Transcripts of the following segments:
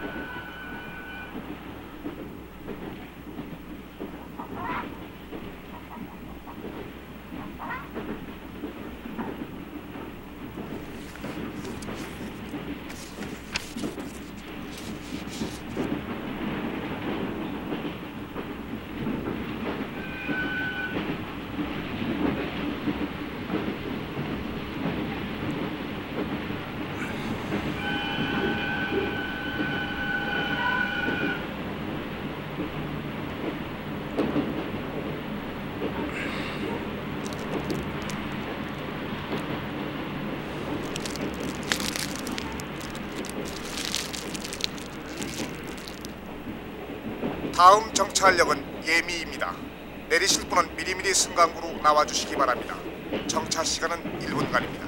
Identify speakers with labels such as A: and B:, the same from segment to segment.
A: 다음 정차역은 예미입니다. 내리실 분은 미리미리 승강구로 나와주시기 바랍니다. 정차 시간은 1분간입니다.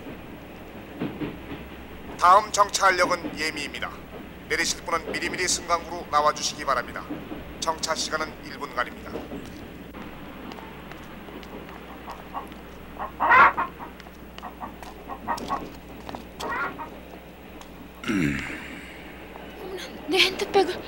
A: 다음 정차역은 예미입니다. 내리실 분은 미리미리 승강구로 나와주시기 바랍니다. 정차 시간은 1분간입니다.
B: 내 핸드백을...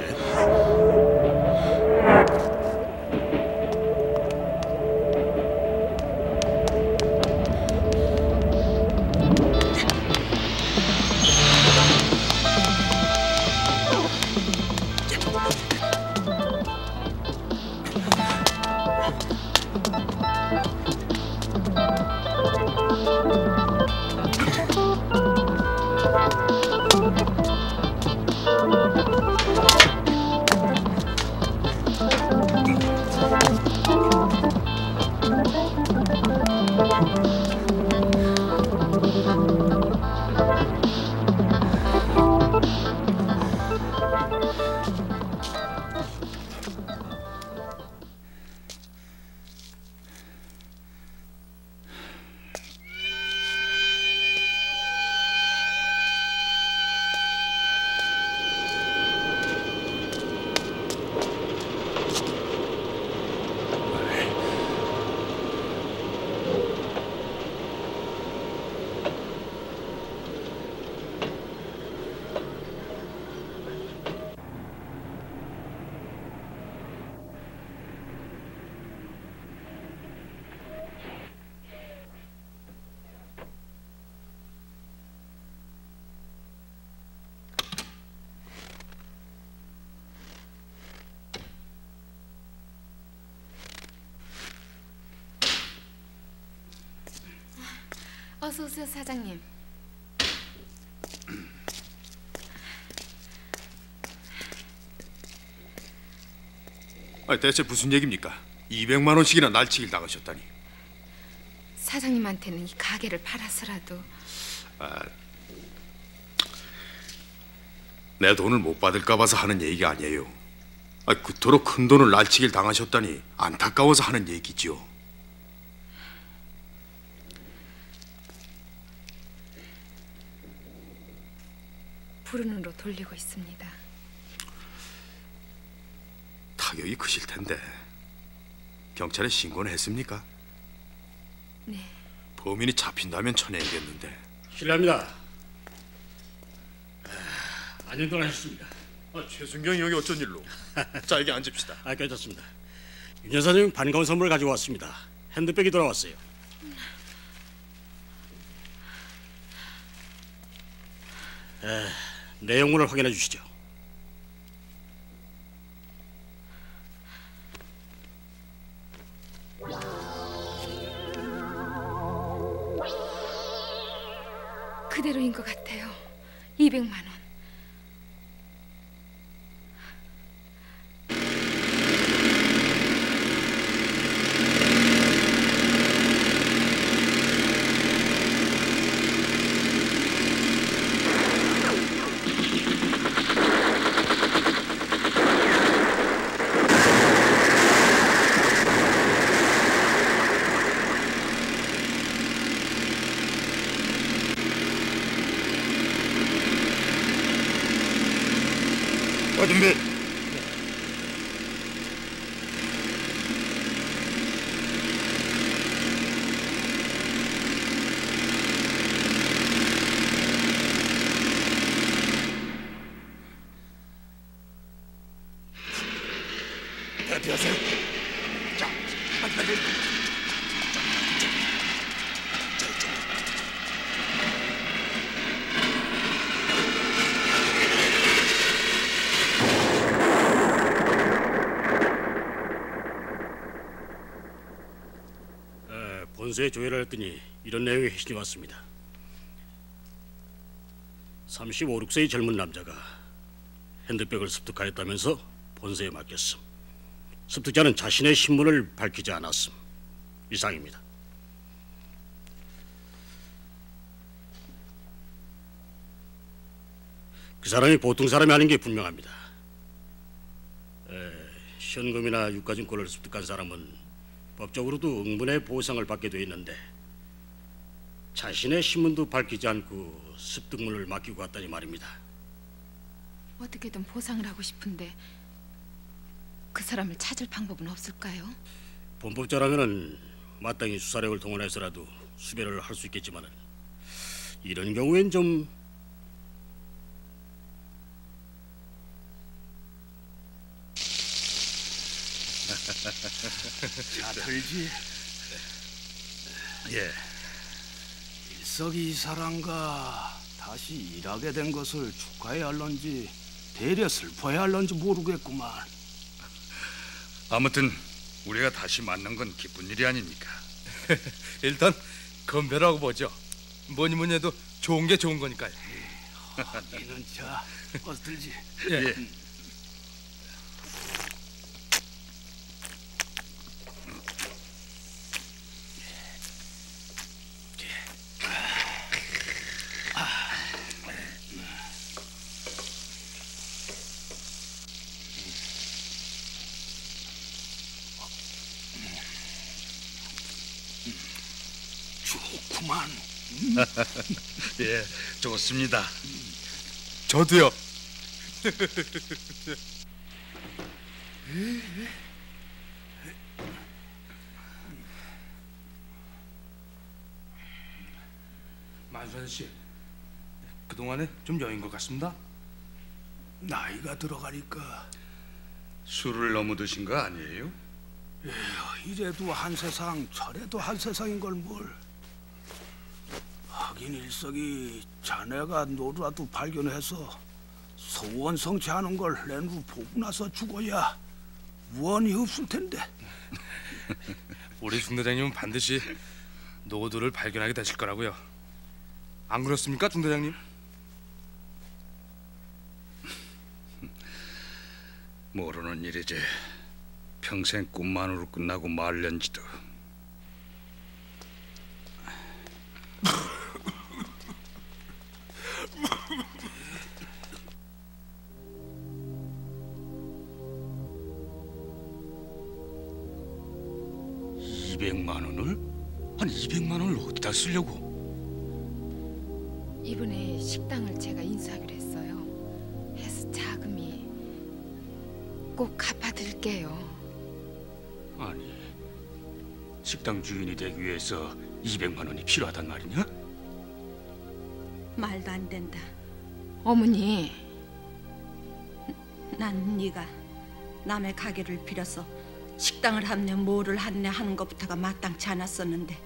B: 어서 오세요, 사장님.
C: 대체 무슨 얘기입니까? 200만 원씩이나 날치기를 당하셨다니.
B: 사장님한테는 이 가게를 팔아서라도...
C: 내 돈을 못 받을까 봐서 하는 얘기가 아니에요. 그토록 큰 돈을 날치기를 당하셨다니 안타까워서 하는 얘기지요.
B: 불운으로 돌리고 있습니다.
C: 타격이 크실 텐데 경찰에 신고는 했습니까?
B: 네.
C: 범인이 잡힌다면 쳐내야겠는데.
D: 실례합니다. 안녕들 하셨습니다.
C: 최순경이 여기 어쩐 일로? 자, 여기 앉읍시다.
D: 괜찮습니다. 윤 여사님 반가운 선물 가지고 왔습니다. 핸드백이 돌아왔어요. 내용물을 확인해 주시죠.
B: 그대로인 것 같아요. 200만 원.
C: 준비.
E: 어디 가세요? 자, 빨리.
D: 본서에 조회를 했더니 이런 내용의 회신이 왔습니다. 35, 6세의 젊은 남자가 핸드백을 습득하였다면서 본서에 맡겼음. 습득자는 자신의 신분을 밝히지 않았음. 이상입니다. 그 사람이 보통 사람이 아닌 게 분명합니다. 현금이나 유가증권을 습득한 사람은 법적으로도 응분의 보상을 받게 돼 있는데 자신의 신분도 밝히지 않고 습득물을 맡기고 왔다니 말입니다.
B: 어떻게든 보상을 하고 싶은데 그 사람을 찾을 방법은 없을까요?
D: 범법자라면은 마땅히 수사력을 동원해서라도 수배를 할 수 있겠지만은 이런 경우엔 좀
E: 자, 들지.
F: 예.
E: 일석이사란가 다시 일하게 된 것을 축하해야 할런지 대려 슬퍼해야 할런지 모르겠구만.
F: 아무튼 우리가 다시 만난 건 기쁜 일이 아닙니까?
G: 일단 건배라고 보죠. 뭐니 뭐니 해도 좋은 게 좋은 거니까요.
E: 이는 자, 어서 들지.
F: 예.
E: 좋구만.
F: 예, 좋습니다.
G: 저도요. 만수환 씨, 그동안에 좀 여인 것 같습니다.
E: 나이가 들어가니까
F: 술을 너무 드신 거 아니에요?
E: 이래도 한 세상 저래도 한 세상인 걸 뭘. 하긴 일석이 자네가 노루라도 발견해서 소원 성취하는 걸 낸후 보고 나서 죽어야 무언이 없을 텐데.
G: 우리 중대장님은 반드시 노도를 발견하게 되실 거라고요. 안 그렇습니까, 중대장님?
F: 모르는 일이지. 평생 꿈만으로 끝나고 말련지도. 아니 200만 원을 어디다 쓰려고?
B: 이번에 식당을 제가 인수하기로 했어요. 해서 자금이 꼭 갚아드릴게요.
F: 아니 식당 주인이 되기 위해서 200만 원이 필요하단 말이냐?
H: 말도 안 된다.
B: 어머니,
H: 난 네가 남의 가게를 빌어서 식당을 합내 뭐를 하느냐 하는 것부터가 마땅치 않았었는데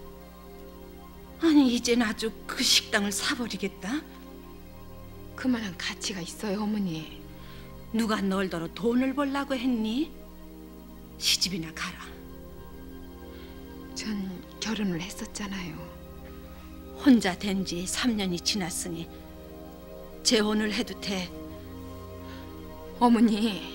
H: 아니 이젠 아주 그 식당을 사버리겠다?
B: 그만한 가치가 있어요, 어머니.
H: 누가 널더러 돈을 벌라고 했니? 시집이나 가라.
B: 전 결혼을 했었잖아요.
H: 혼자 된 지 3년이 지났으니 재혼을 해도 돼.
B: 어머니,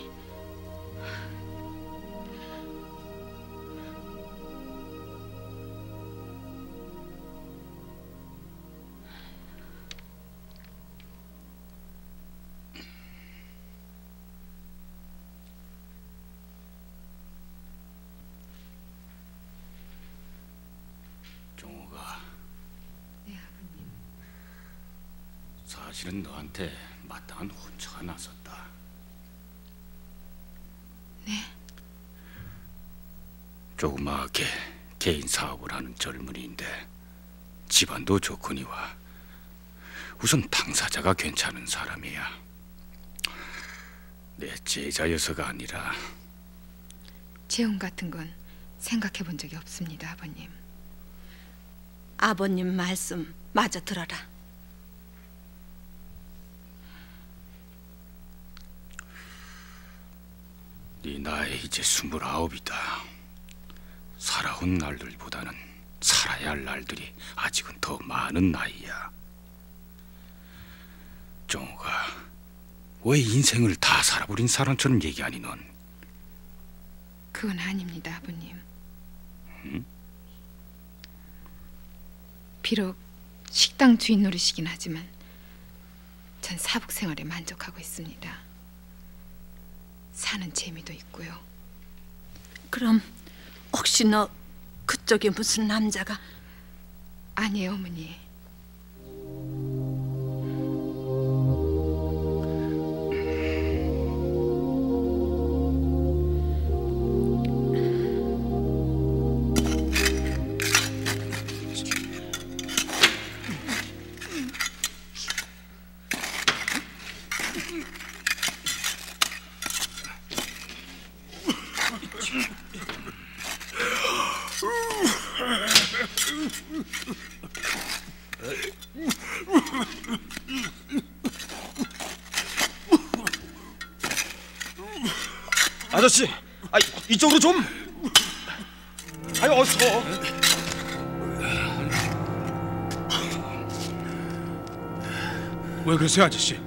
F: 종호가
B: 네, 아버님.
F: 사실은 너한테 마땅한 혼처가 났었다.
B: 네?
F: 조그맣게 개인 사업을 하는 젊은이인데 집안도 좋거니와 우선 당사자가 괜찮은 사람이야. 내 제자여서가 아니라
B: 재혼 같은 건 생각해 본 적이 없습니다, 아버님.
H: 아버님 말씀 마저 들어라.
F: 네 나이 이제 29이다. 살아온 날들보다는 살아야 할 날들이 아직은 더 많은 나이야. 정우가 왜 인생을 다 살아버린 사람처럼 얘기하니 넌?
B: 그건 아닙니다, 아버님. 비록 식당 주인 노릇이긴 하지만 전 사북 생활에 만족하고 있습니다. 사는 재미도 있고요.
H: 그럼 혹시 너 그쪽에 무슨 남자가?
B: 아니에요, 어머니.
I: 아저씨, 이쪽으로 좀. 어서.
G: 왜 그러세요, 아저씨?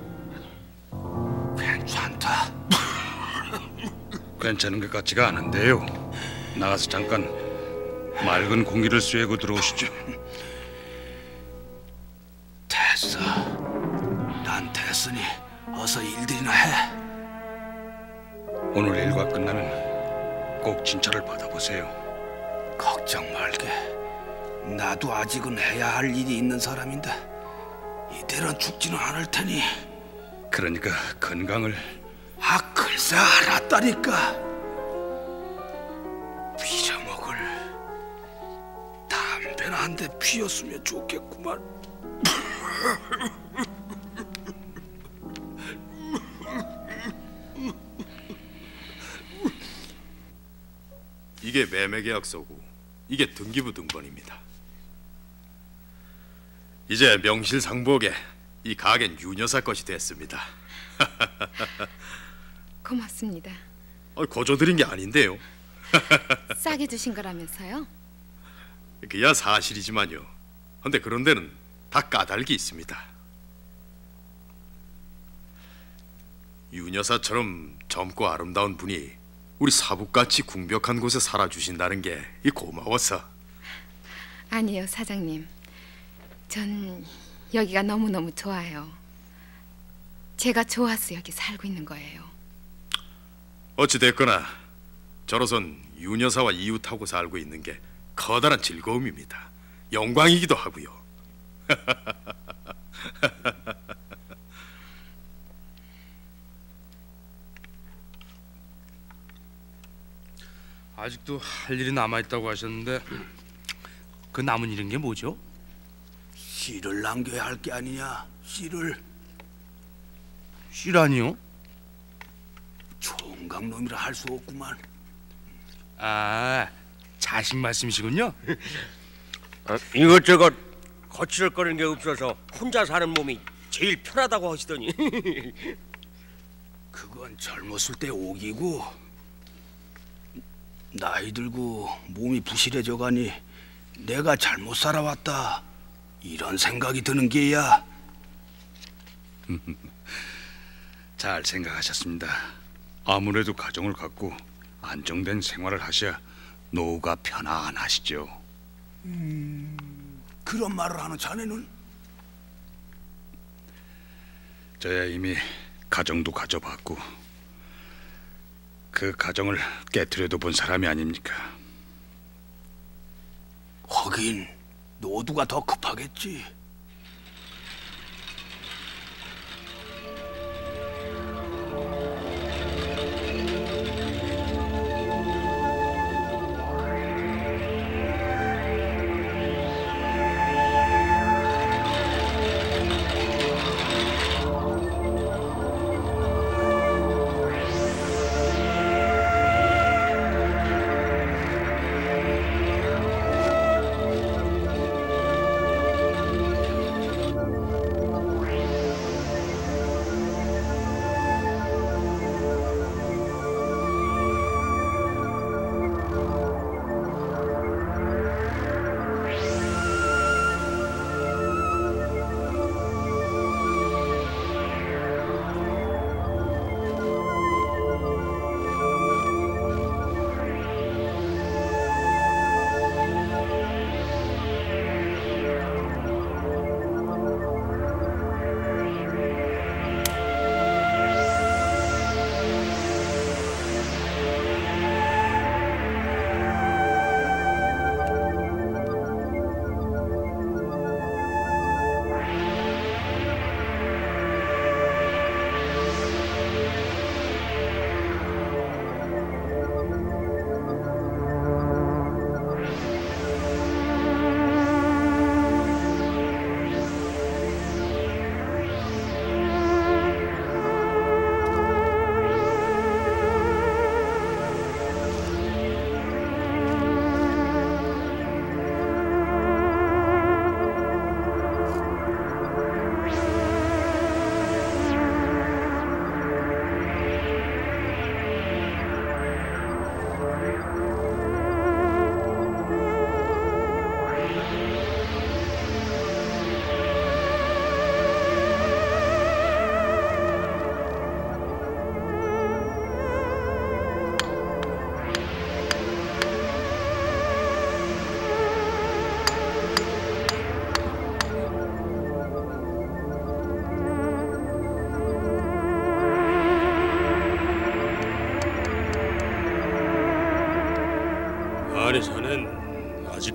E: 괜찮다.
F: 괜찮은 것 같지가 않은데요. 나가서 잠깐 맑은 공기를 쐬고 들어오시죠.
E: 됐어. 난 됐으니 어서 일들이나 해.
F: 오늘 일과 끝나면 꼭 진찰을 받아보세요.
E: 걱정 말게. 나도 아직은 해야 할 일이 있는 사람인데 이대로 죽지는 않을 테니.
F: 그러니까 건강을.
E: 글쎄 알았다니까. 빌어먹을 담배나 한 대 피웠으면 좋겠구만.
C: 이게 매매계약서고 이게 등기부 등본입니다. 이제 명실상부하게 이 가게는 유여사 것이 됐습니다.
B: 고맙습니다.
C: 거저드린 게 아닌데요.
B: 싸게 주신 거라면서요?
C: 그야 사실이지만요. 근데 그런 데는 다 까닭이 있습니다. 유여사처럼 젊고 아름다운 분이 우리 사북같이 궁벽한 곳에 살아주신다는 게 고마워서.
B: 아니요, 사장님. 전 여기가 너무너무 좋아요. 제가 좋아서 여기 살고 있는 거예요.
C: 어찌됐거나 저로선 유여사와 이웃하고 살고 있는 게 커다란 즐거움입니다. 영광이기도 하고요.
G: 아직도 할 일이 남아있다고 하셨는데 그 남은 일인 게 뭐죠?
E: 씨를 남겨야 할 게 아니냐. 씨를.
G: 씨라니요?
E: 총각놈이라 할 수 없구만.
G: 아, 자식 말씀이시군요.
I: 이것저것 거칠거리는 게 없어서 혼자 사는 몸이 제일 편하다고 하시더니.
E: 그건 젊었을 때 오기고 나이 들고 몸이 부실해져 가니 내가 잘못 살아왔다 이런 생각이 드는 게야.
F: 잘 생각하셨습니다. 아무래도 가정을 갖고 안정된 생활을 하셔야 노후가 편안하시죠.
E: 그런 말을 하는 자네는?
F: 저야 이미 가정도 가져봤고 그 가정을 깨트려도 본 사람이 아닙니까?
E: 하긴 노두가 더 급하겠지.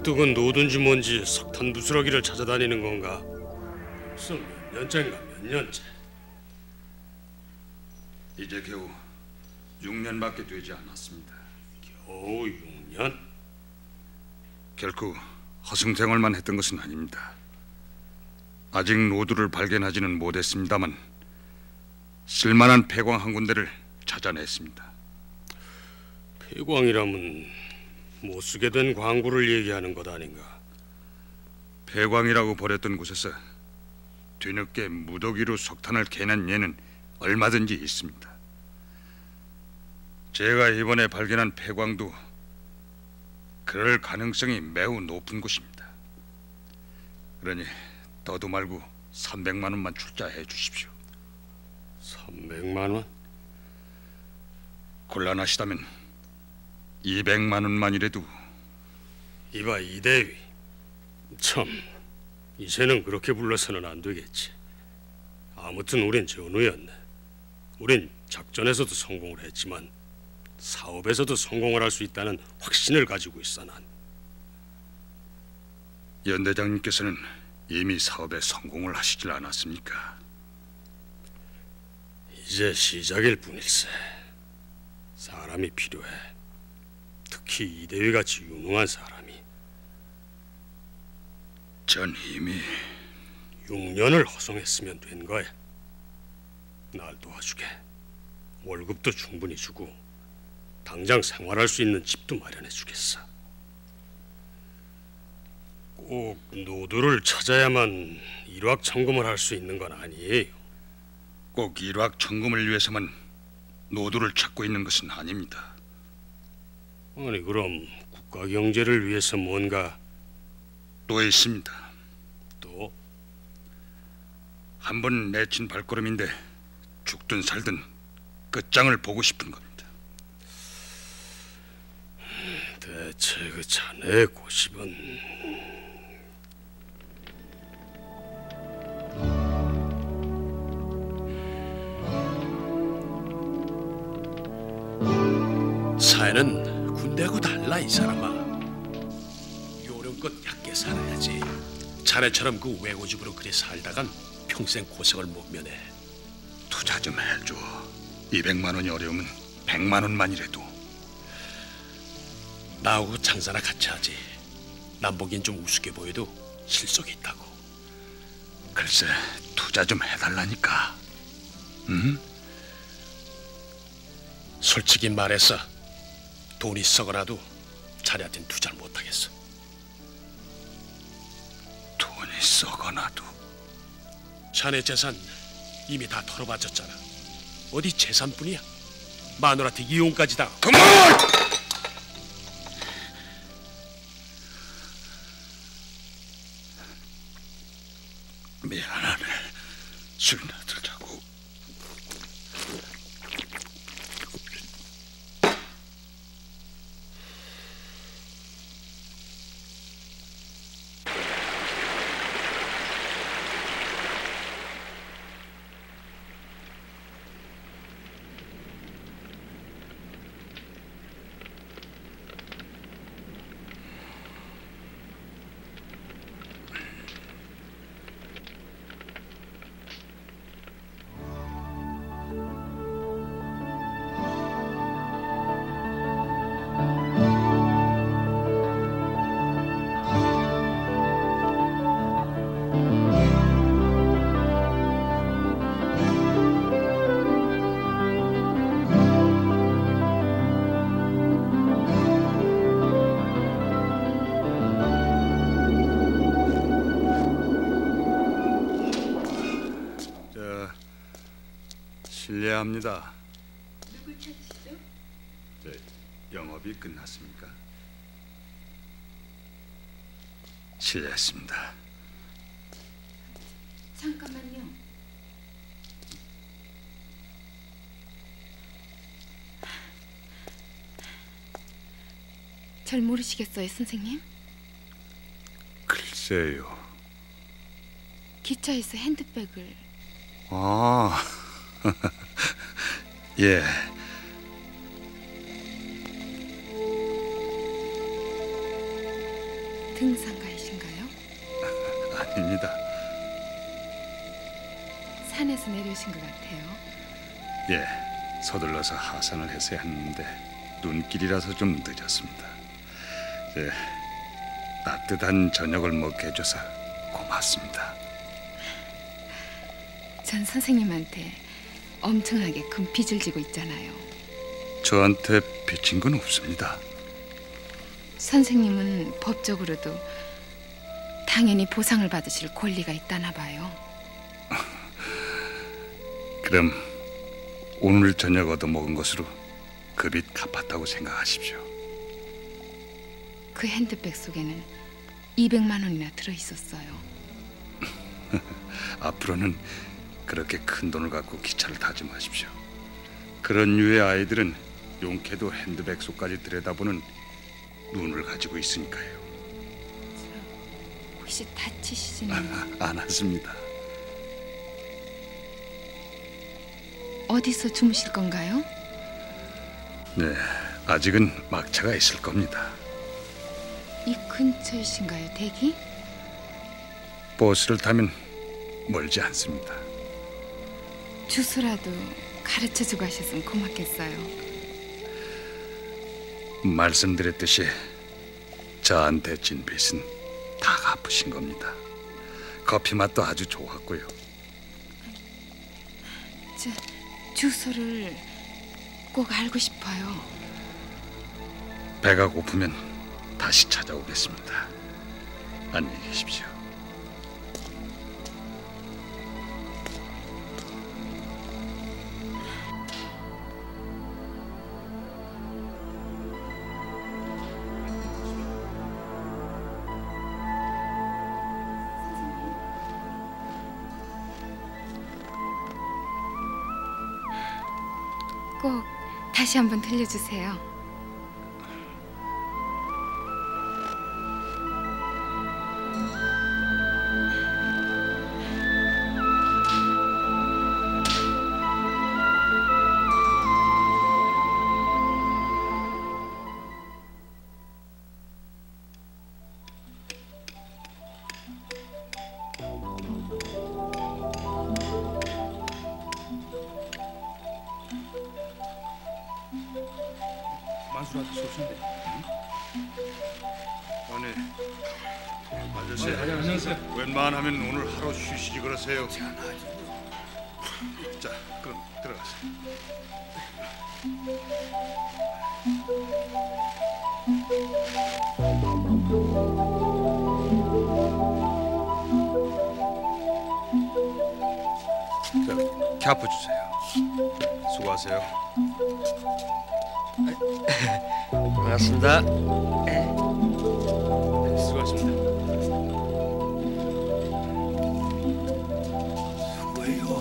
D: 굴뚝은 노든지 뭔지 석탄 부스러기를 찾아다니는 건가? 벌써 몇 년째인가 몇 년째.
F: 이제 겨우 6년밖에 되지 않았습니다.
D: 겨우 6년?
F: 결코 허송생활만 했던 것은 아닙니다. 아직 노두를 발견하지는 못했습니다만 쓸만한 폐광 한 군데를 찾아냈습니다.
D: 폐광이라면 못 쓰게 된 광구를 얘기하는 것 아닌가?
F: 폐광이라고 버렸던 곳에서 뒤늦게 무더기로 석탄을 캐낸 예는 얼마든지 있습니다. 제가 이번에 발견한 폐광도 그럴 가능성이 매우 높은 곳입니다. 그러니 더도 말고 300만 원만 출자해 주십시오.
D: 300만 원?
F: 곤란하시다면 200만 원만이라도.
D: 이봐 이대위, 참 이제는 그렇게 불러서는 안 되겠지. 아무튼 우린 전우였네. 우린 작전에서도 성공을 했지만 사업에서도 성공을 할 수 있다는 확신을 가지고 있어. 난
F: 연 대장님께서는 이미 사업에 성공을 하시질 않았습니까?
D: 이제 시작일 뿐일세. 사람이 필요해. 특히 이대위 같이 유능한 사람이.
F: 전 이미
D: 6년을 허송했으면 된 거야. 날 도와주게. 월급도 충분히 주고 당장 생활할 수 있는 집도 마련해 주겠어. 꼭 노두를 찾아야만 일확천금을 할 수 있는 건 아니에요.
F: 꼭 일확천금을 위해서만 노두를 찾고 있는 것은 아닙니다.
D: 아니 그럼 국가 경제를 위해서 뭔가
F: 또 있습니다.
D: 또?
F: 한 번 내친 발걸음인데 죽든 살든 끝장을 보고 싶은 겁니다.
D: 대체 그 자네의 고집은...
J: 사회는 군대하고 달라 이 사람아. 요령껏 얕게 살아야지. 자네처럼 그 외고집으로 그리 살다간 평생 고생을 못 면해.
F: 투자 좀 해줘. 200만 원이 어려우면 100만 원만이라도.
J: 나하고 장사나 같이 하지. 남 보기엔 좀 우습게 보여도 실속이 있다고.
F: 글쎄 투자 좀 해달라니까. 응?
J: 솔직히 말해서 돈이 썩어나도 자네한테는 투자를 못하겠어.
F: 돈이 썩어나도?
J: 자네 재산 이미 다 털어바쳤잖아. 어디 재산뿐이야. 마누라한테 이혼까지 당하고.
F: 그만! 미안하네. 술이나 들자고. 실례합니다.
B: 누굴 찾으시죠?
F: 영업이 끝났습니까? 실례했습니다.
B: 잠깐만요. 절 모르시겠어요, 선생님?
F: 글쎄요.
B: 기차에서 핸드백을...
F: 아, 예.
B: 그러신 것 같아요.
F: 예, 서둘러서 하산을 했어야 했는데 눈길이라서 좀 늦었습니다. 예, 따뜻한 저녁을 먹게 해줘서 고맙습니다.
B: 전 선생님한테 엄청나게 큰 빚을 지고 있잖아요.
F: 저한테 빚진 건 없습니다.
B: 선생님은 법적으로도 당연히 보상을 받으실 권리가 있다나 봐요.
F: 그럼 오늘 저녁 얻어먹은 것으로 그 빚 갚았다고 생각하십시오.
B: 그 핸드백 속에는 200만 원이나 들어있었어요.
F: 앞으로는 그렇게 큰 돈을 갖고 기차를 타지 마십시오. 그런 류의 아이들은 용케도 핸드백 속까지 들여다보는 눈을 가지고 있으니까요.
B: 혹시 다치시지는
F: 않았습니다.
B: 어디서 주무실 건가요?
F: 네, 아직은 막차가 있을 겁니다.
B: 이 근처이신가요, 댁이?
F: 버스를 타면 멀지 않습니다.
B: 주소라도 가르쳐주고 하셨으면 고맙겠어요.
F: 말씀드렸듯이 저한테 진 빚은 다 갚으신 겁니다. 커피 맛도 아주 좋았고요.
B: 주소를 꼭 알고 싶어요.
F: 배가 고프면 다시 찾아오겠습니다. 안녕히 계십시오.
B: 꼭 다시 한번 들려주세요.
E: 만수한테 소신데.
F: 아니, 아저씨.
G: 안녕하세요.
F: 웬만하면 오늘 하루 쉬시지 그러세요. 자, 그럼 들어가세요. 자, 캡프 주세요. 수고하세요.
I: 고맙습니다.
F: 수고하십니다.
E: 왜요?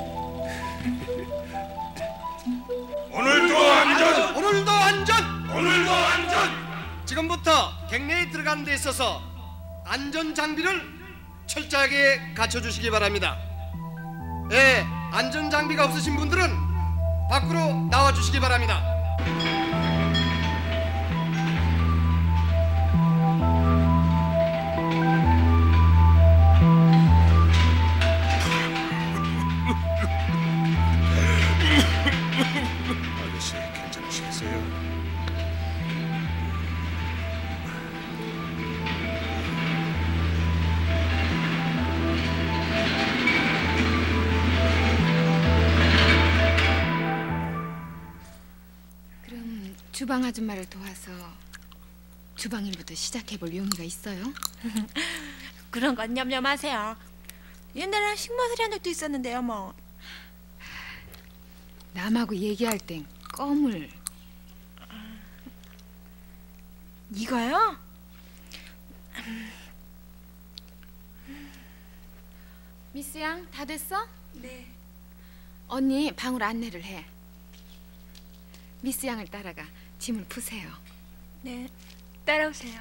K: 오늘도 안전!
I: 오늘도 안전!
K: 오늘도 안전!
I: 지금부터 객내에 들어가는 데 있어서 안전 장비를 철저하게 갖춰주시기 바랍니다. 예, 안전 장비가 없으신 분들은 밖으로 나와주시기 바랍니다.
F: 아저씨 괜찮으시겠어요?
B: 그럼 주방 아줌마를 도와서 주방일부터 시작해볼 용의가 있어요?
L: 그런 건 염려 마세요. 옛날에 식모들이 한 적도 있었는데요, 뭐.
B: 남하고 얘기할 땐 껌을.
L: 이거요?
B: 미스 양, 다 됐어?
L: 네.
B: 언니 방으로 안내를 해. 미스 양을 따라가 짐을 푸세요.
L: 네. 따라오세요.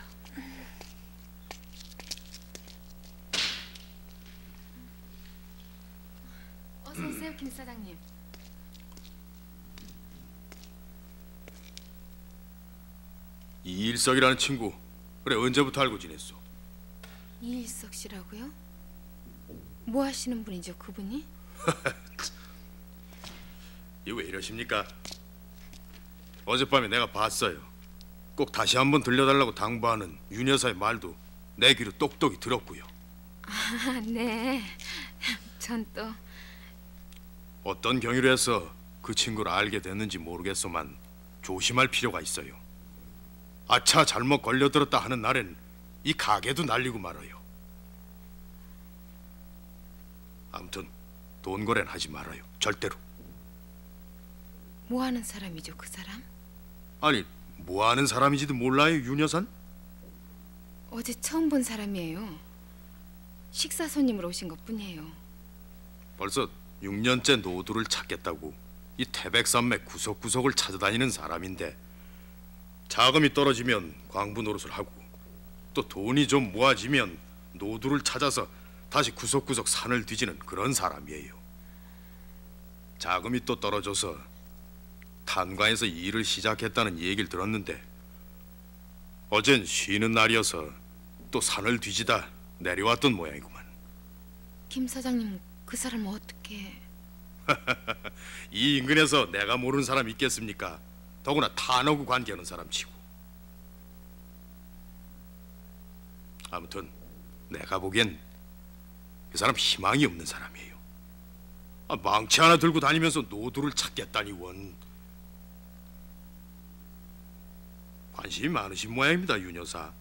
B: 어서 오세요, 김 사장님.
C: 이일석이라는 친구, 그래 언제부터 알고 지냈어?
B: 이일석 씨라고요? 뭐 하시는 분이죠, 그분이?
C: 이거 왜 이러십니까? 어젯밤에 내가 봤어요. 꼭 다시 한번 들려달라고 당부하는 윤 여사의 말도 내 귀로 똑똑히 들었고요.
B: 아, 네. 전 또
C: 어떤 경위로 해서 그 친구를 알게 됐는지 모르겠소만 조심할 필요가 있어요. 아차 잘못 걸려들었다 하는 날엔 이 가게도 날리고 말아요. 아무튼 돈 거래는 하지 말아요. 절대로.
B: 뭐 하는 사람이죠, 그 사람?
C: 아니, 뭐 하는 사람인지도 몰라요, 윤 여산?
B: 어제 처음 본 사람이에요. 식사 손님으로 오신 것뿐이에요.
C: 벌써 6년째 노두를 찾겠다고 이 태백산맥 구석구석을 찾아다니는 사람인데 자금이 떨어지면 광부 노릇을 하고 또 돈이 좀 모아지면 노두를 찾아서 다시 구석구석 산을 뒤지는 그런 사람이에요. 자금이 또 떨어져서 탄광에서 일을 시작했다는 얘기를 들었는데 어젠 쉬는 날이어서 또 산을 뒤지다 내려왔던 모양이구만.
B: 김 사장님, 그 사람은 어떻게...
C: 이 인근에서 내가 모르는 사람 있겠습니까? 더구나 탄하고 관계하는 사람치고. 아무튼 내가 보기엔 그 사람 희망이 없는 사람이에요. 망치 하나 들고 다니면서 노두를 찾겠다니 원. 관심이 많으신 모양입니다, 윤 여사.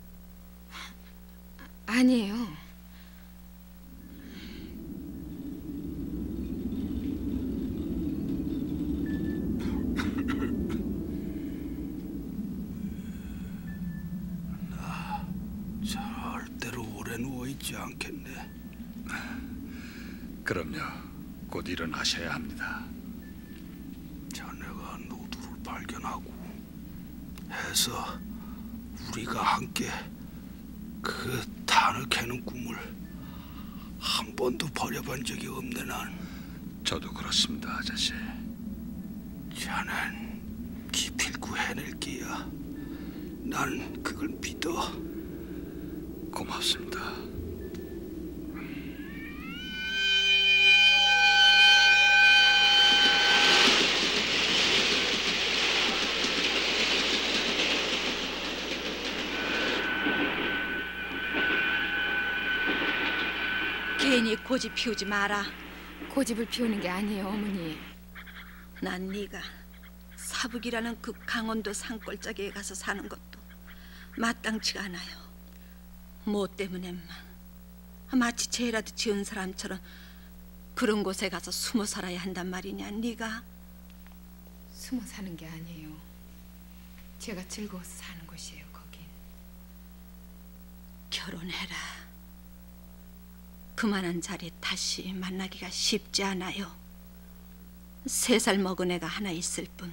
B: 아니에요.
E: 절대로 오래 누워있지 않겠네.
F: 그럼요. 곧 일어나셔야 합니다.
E: 자네가 노두를 발견하고 해서 우리가 함께 그 탄을 캐는 꿈을 한 번도 버려본 적이 없네. 난
F: 저도 그렇습니다, 아저씨.
E: 자넨 기필코 해낼 게야. 난 그걸 믿어.
F: 고맙습니다.
H: 괜히 고집 피우지 마라.
B: 고집을 피우는 게 아니에요, 어머니.
H: 난 네가 사북이라는 그 강원도 산골짜기에 가서 사는 것도 마땅치가 않아요. 뭐 때문에만 마치 죄라도 지은 사람처럼 그런 곳에 가서 숨어 살아야 한단 말이냐. 네가
B: 숨어 사는 게 아니에요. 제가 즐거워서 사는 곳이에요, 거긴.
H: 결혼해라. 그만한 자리 다시 만나기가 쉽지 않아요. 3살 먹은 애가 하나 있을 뿐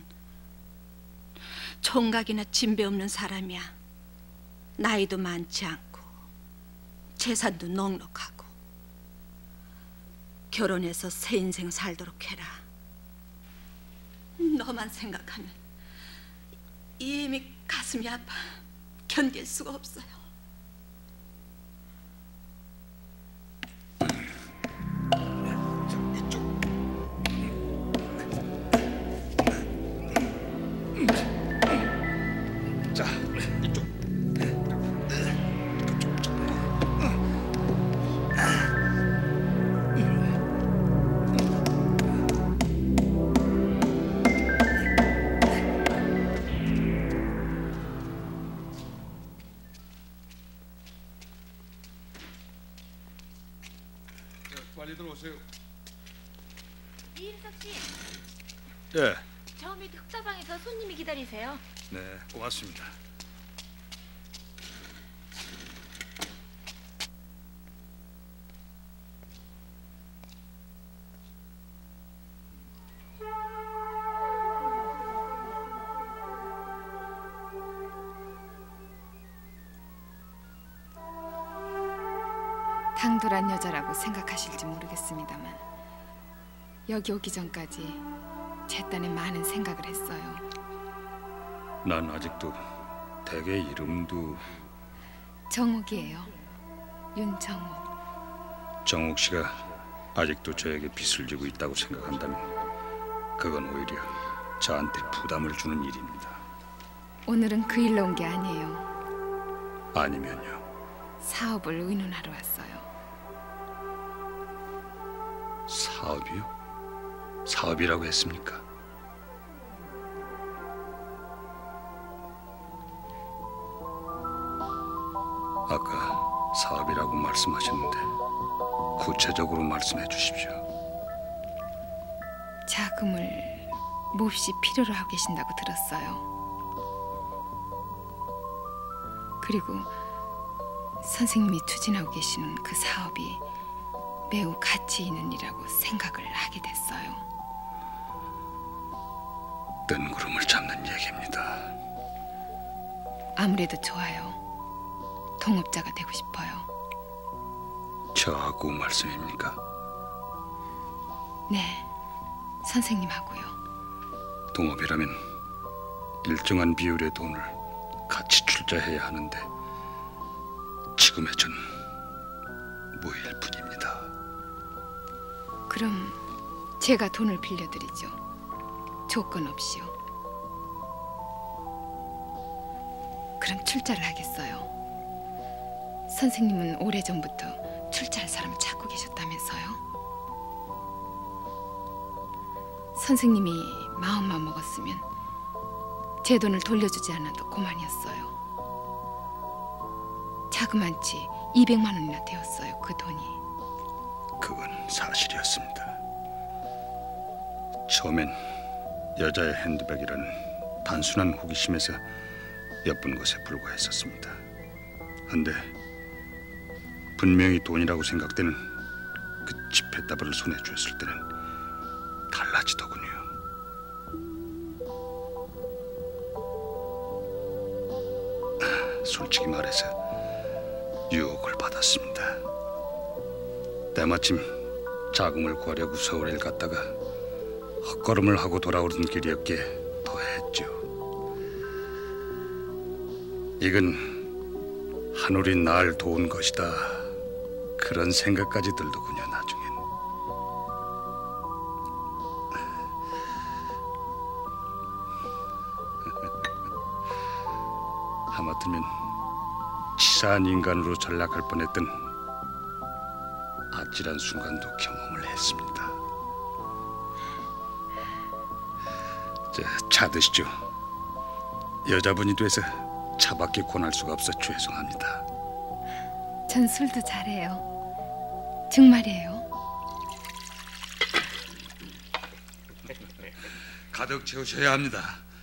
H: 총각이나 진배 없는 사람이야. 나이도 많지 않고 재산도 넉넉하고. 결혼해서 새 인생 살도록 해라. 너만 생각하면 이미 가슴이 아파 견딜 수가 없어요.
F: 자, 이쪽.
G: 빨리 들어오세요.
L: 이인석 씨,
F: 예,
L: 저 밑 흑사방에서 손님이 기다리세요.
F: 네, 고맙습니다.
B: 당돌한 여자라고 생각하실지 모르겠습니다만 여기 오기 전까지 제 딴에 많은 생각을 했어요.
F: 난 아직도 댁의 이름도
B: 정옥이에요. 윤정옥.
F: 정옥 씨가 아직도 저에게 빚을 지고 있다고 생각한다면 그건 오히려 저한테 부담을 주는 일입니다.
B: 오늘은 그 일로 온 게 아니에요.
F: 아니면요?
B: 사업을 의논하러 왔어요.
F: 사업이요? 사업이라고 했습니까? 아까 사업이라고 말씀하셨는데 구체적으로 말씀해 주십시오.
B: 자금을 몹시 필요로 하고 계신다고 들었어요. 그리고 선생님이 추진하고 계시는 그 사업이 매우 가치 있는 일이라고 생각을 하게 됐어요.
F: 뜬구름을 잡는 얘기입니다.
B: 아무래도 좋아요. 동업자가 되고 싶어요.
F: 저하고 말씀입니까?
B: 네, 선생님하고요.
F: 동업이라면 일정한 비율의 돈을 같이 출자해야 하는데 지금의 전 무일 뿐입니다.
B: 그럼 제가 돈을 빌려드리죠. 조건 없이요. 그럼 출자를 하겠어요. 선생님은 오래전부터 출자할 사람을 찾고 계셨다면서요? 선생님이 마음만 먹었으면 제 돈을 돌려주지 않아도 고만이었어요. 자그만치 200만 원이나 되었어요, 그 돈이.
F: 그건 사실이었습니다. 처음엔 여자의 핸드백이라는 단순한 호기심에서 엿본 것에 불과했었습니다. 한데 분명히 돈이라고 생각되는 그 지폐다발을 손에 쥐었을 때는 달라지더군요. 솔직히 말해서 유혹을 받았습니다. 때마침 자금을 구하려고 서울에 갔다가 헛걸음을 하고 돌아오던 길이었기에 더했죠. 이건 하늘이 날 도운 것이다, 그런 생각까지 들더군요. 나중엔 하마터면 치사한 인간으로 전락할 뻔했던 아찔한 순간도 경험을 했습니다. 차 드시죠. 여자분이 돼서 차밖에 권할 수가 없어 죄송합니다.
B: 전 술도 잘해요. 정말이에요.
F: 가득 채우셔야 합니다.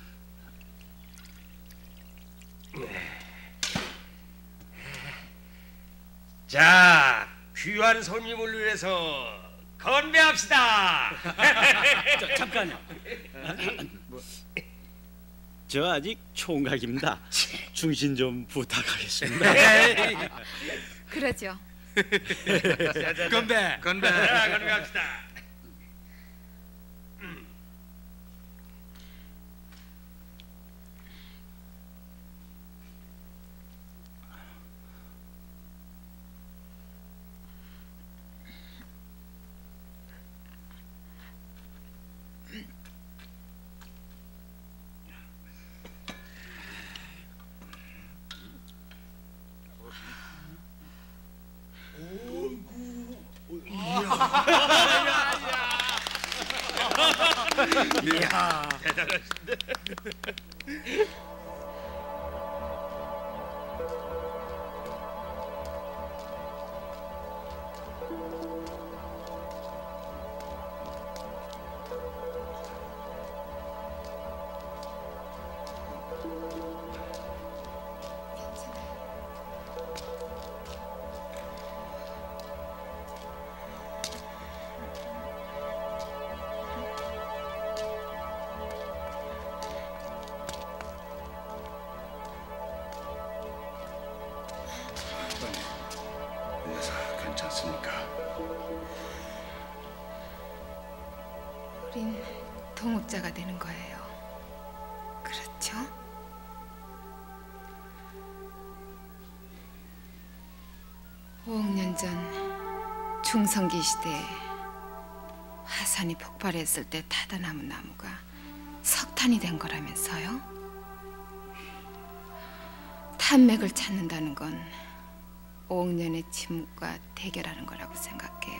I: 자, 귀한 손님을 위해서 건배합시다.
M: 잠깐요. 저 아직 총각입니다. 중신 좀 부탁하겠습니다.
B: 그러죠.
G: 건배.
I: 건배. 자, 건배합시다.
K: 이야.
I: 대단하신데.
F: 괜찮습니까?
B: 우린 동업자가 되는 거예요. 그렇죠? (5억 년) 전 중성기 시대에 화성 화산이 폭발했을 때 타다 남은 나무가 석탄이 된 거라면서요? 탄맥을 찾는다는 건 5억 년의 침묵과 대결하는 거라고 생각해요.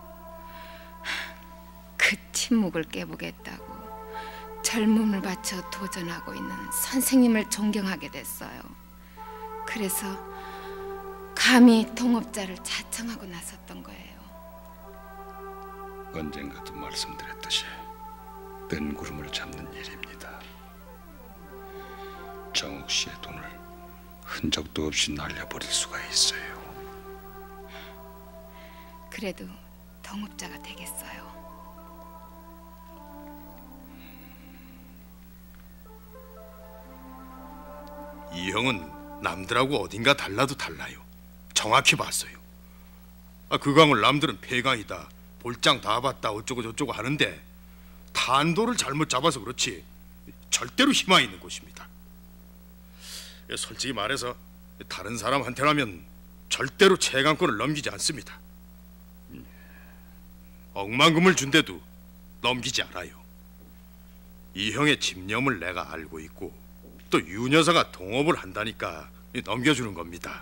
B: 그 침묵을 깨보겠다고 젊음을 바쳐 도전하고 있는 선생님을 존경하게 됐어요. 그래서 감히 동업자를 자청하고 나섰던 거예요.
F: 언젠가도 말씀드렸듯이 뜬 구름을 잡는 일입니다. 정욱 씨의 돈을 흔적도 없이 날려버릴 수가 있어요.
B: 그래도 동업자가 되겠어요.
C: 이 형은 남들하고 어딘가 달라도 달라요. 정확히 봤어요. 그 강을 남들은 폐강이다, 볼장 다 봤다 어쩌고 저쩌고 하는데 탄도를 잘못 잡아서 그렇지 절대로 희망 있는 곳입니다. 솔직히 말해서 다른 사람한테라면 절대로 채광권을 넘기지 않습니다. 억만금을 준대도 넘기지 않아요. 이 형의 집념을 내가 알고 있고 또 유 여사가 동업을 한다니까 넘겨주는 겁니다.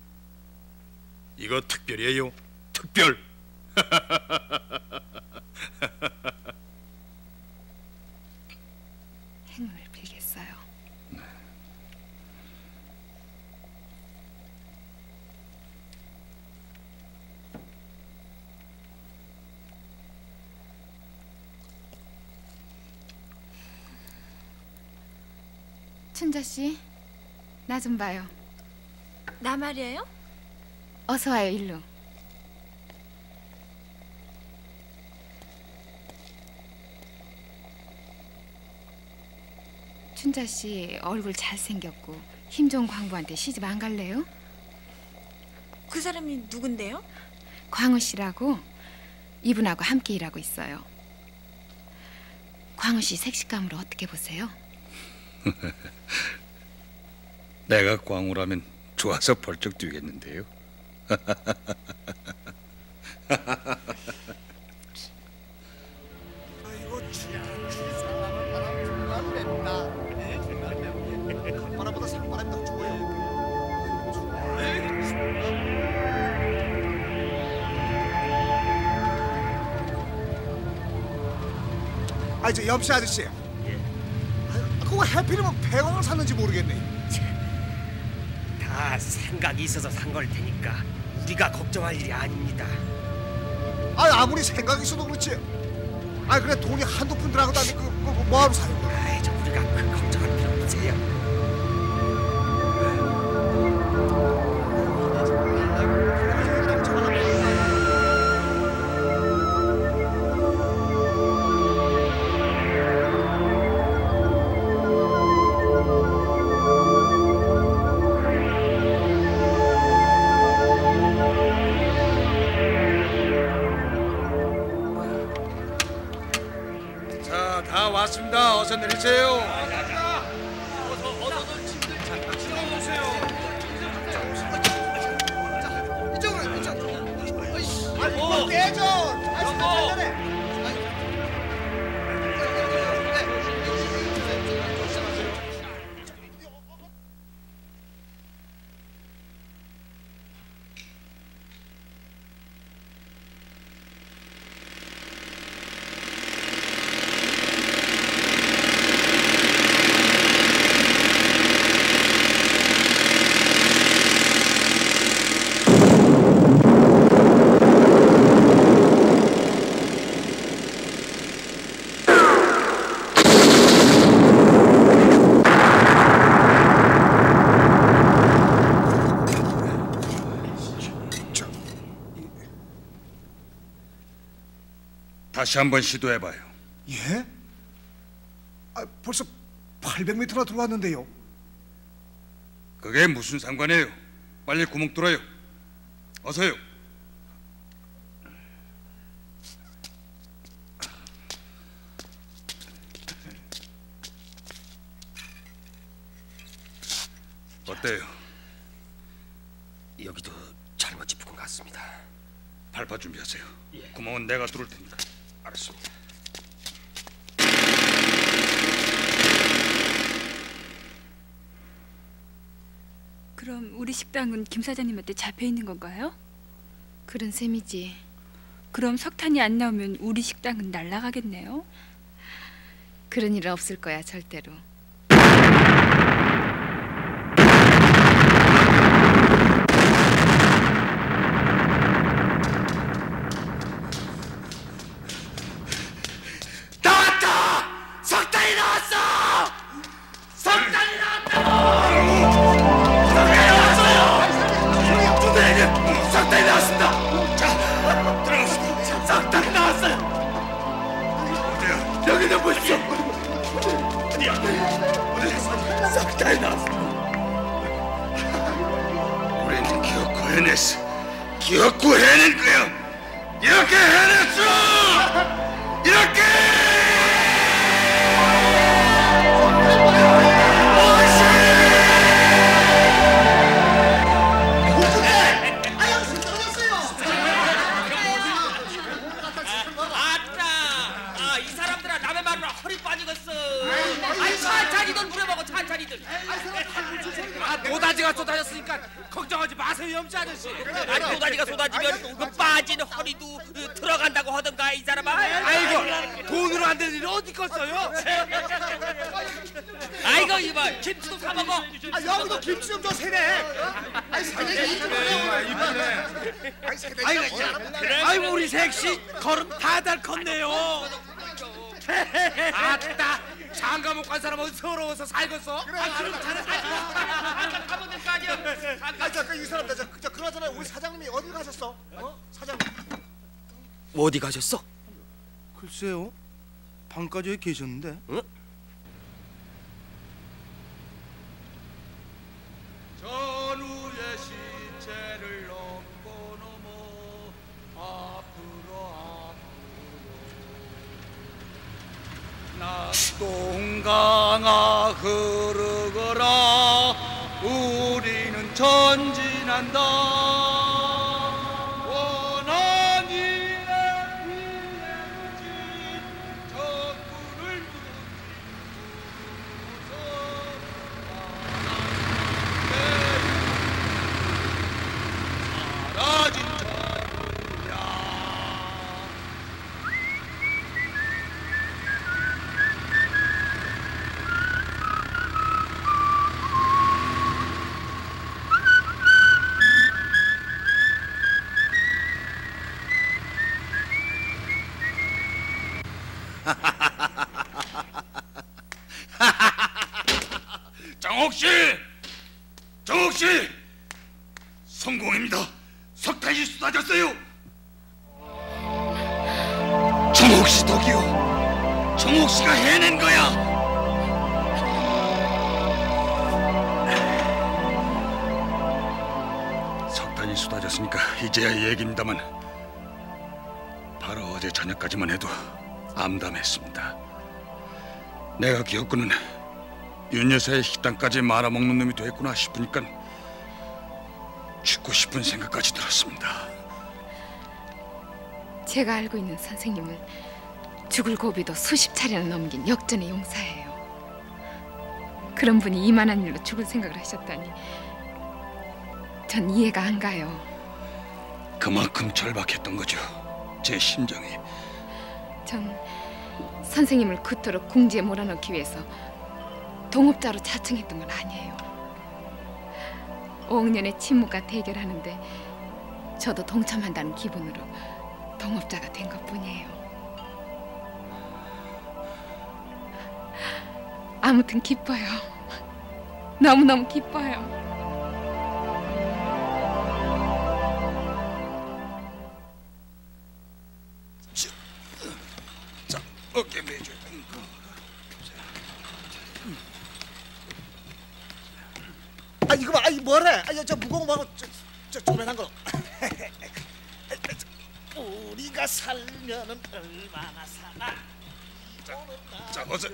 C: 이거 특별이에요. 특별.
B: 행운을 빌겠어요.
F: 네.
B: 춘자 씨, 나 좀 봐요.
L: 나 말이에요?
B: 어서 와요, 일로. 춘자 씨 얼굴 잘생겼고 힘 좋은 광부한테 시집 안 갈래요?
L: 그 사람이 누군데요?
B: 광우 씨라고 이분하고 함께 일하고 있어요. 광우 씨 색식감으로 어떻게 보세요?
F: 내가 광우라면 좋아서 벌쩍 뛰겠는데요.
A: 아이고 주사람은 바람 정말 맵다. 바람보다 상바람이 더 좋아요. 아이 저 염씨 아저씨. 그거 해피리면 폐광을 샀는지 모르겠네.
I: 다 생각이 있어서 산 걸 테니까 우리가 걱정할 일이 아닙니다.
A: 아무리 생각이 있어도 그렇지. 그래 돈이 한두 푼 들어가도 안 돼. 그거 뭐하러 사요?
I: 저 우리가 그 걱정할 필요 없어요.
G: 다 왔습니다. 어서 내리세요.
F: 다시 한번 시도해봐요.
A: 예? 벌써 800m나 들어왔는데요.
F: 그게 무슨 상관이에요? 빨리 구멍 뚫어요. 어서요. 어때요?
I: 여기도 잘못 짚은 것 같습니다.
F: 발파 준비하세요. 구멍은 내가 뚫을 테니까. 알았습니다.
N: 그럼 우리 식당은 김 사장님한테 잡혀 있는 건가요?
B: 그런 셈이지.
N: 그럼 석탄이 안 나오면 우리 식당은 날아가겠네요.
B: 그런 일 없을 거야, 절대로.
K: 나왔다! 석탄이 나왔어! 석탄이 나왔다고! 석탄이 나왔어요! 두드레님, 석탄이 나왔습니다! 자, 들어가십시오. 석탄이 나왔어요! 어디야? 여기 좀 보십시오. 어디야? 어디? 석탄이 나왔습니다.
F: 우리는 기어코 해냈어. 기어코 해낸 거야. 이렇게 해냈어. 이렇게.
I: 아따, 이 사람들아 남의 말로 허리 빠지겠어. 아이 천천히들 물어보고 천천히들.
K: 노다지가 쏟아졌으니까 걱정하지 마세요, 염치 아저씨.
I: 노다지가 쏟아지면 그 빠진 허리도 들어간다고 하던가 이 사람아.
K: 아이고, 돈으로 안 되는 일이 어디 있겠어요?
I: 아이고 이봐, 김치도 사 먹어.
K: 여기도 김치 좀 줘, 세네. 아이, 사장님, 아이고, 우리 색시 걸음 다달 컸네요. 아따, 장가 못 간 사람은 서러워서 살겠어?
A: 그래, 그럼
I: 가면 될 거 아니야.
A: 잠깐 이 사람들, 그나저나 우리 사장님이 어디 가셨어? 사장님.
G: 어디 가셨어?
O: 글쎄요, 방까지 여기 계셨는데.
G: 응?
K: 전우의 시체를 넘고 넘어 앞으로 낙동강아 흐르거라 우리는 전진한다 원한 일에 위에지 적군을 사라진 전우야.
F: 정옥씨, 정옥씨, 성공입니다. 석탄이 쏟아졌어요. 정옥씨 덕이요. 정옥씨가 해낸 거야. 석탄이 쏟아졌으니까 이제야 얘기입니다만 바로 어제 저녁까지만 해도 암담했습니다. 내가 기어꾸는 윤 여사의 식당까지 말아먹는 놈이 됐구나 싶으니까 죽고 싶은 생각까지 들었습니다.
B: 제가 알고 있는 선생님은 죽을 고비도 수십 차례나 넘긴 역전의 용사예요. 그런 분이 이만한 일로 죽을 생각을 하셨다니 전 이해가 안 가요.
F: 그만큼 절박했던 거죠. 제 심정이.
B: 전 선생님을 그토록 궁지에 몰아넣기 위해서 동업자로 자청했던 건 아니에요. 5억 년의 침묵과 대결하는데 저도 동참한다는 기분으로 동업자가 된 것뿐이에요. 아무튼 기뻐요. 너무너무 기뻐요.
F: 자, 어깨 매줘.
A: 아 이거 봐, 이 뭐래? 저 무거운 거 말고 저 조그만한 거. 우리가 살면은 얼마나 사나?
F: 자, 어서.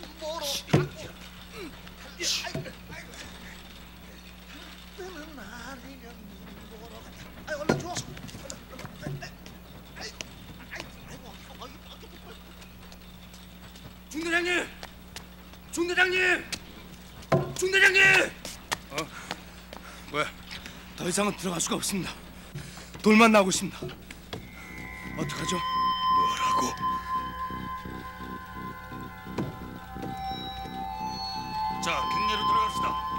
A: 뜨는 날이면 보러 가자. 얼른 줘. 아이고,
O: 중대장님! 중대장님!
C: 뭐야?
O: 더 이상은 들어갈 수가 없습니다. 돌만 나오고 있습니다. 어떡하죠?
C: 뭐라고?
F: 자, 격례로 들어갑시다.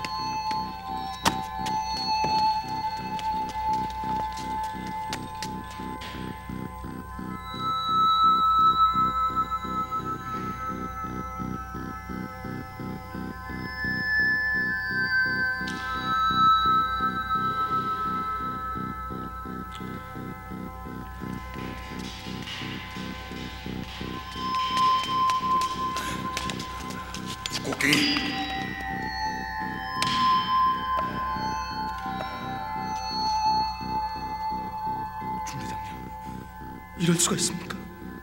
C: 곡괭이.
O: 중대장님, 이럴 수가 있습니까?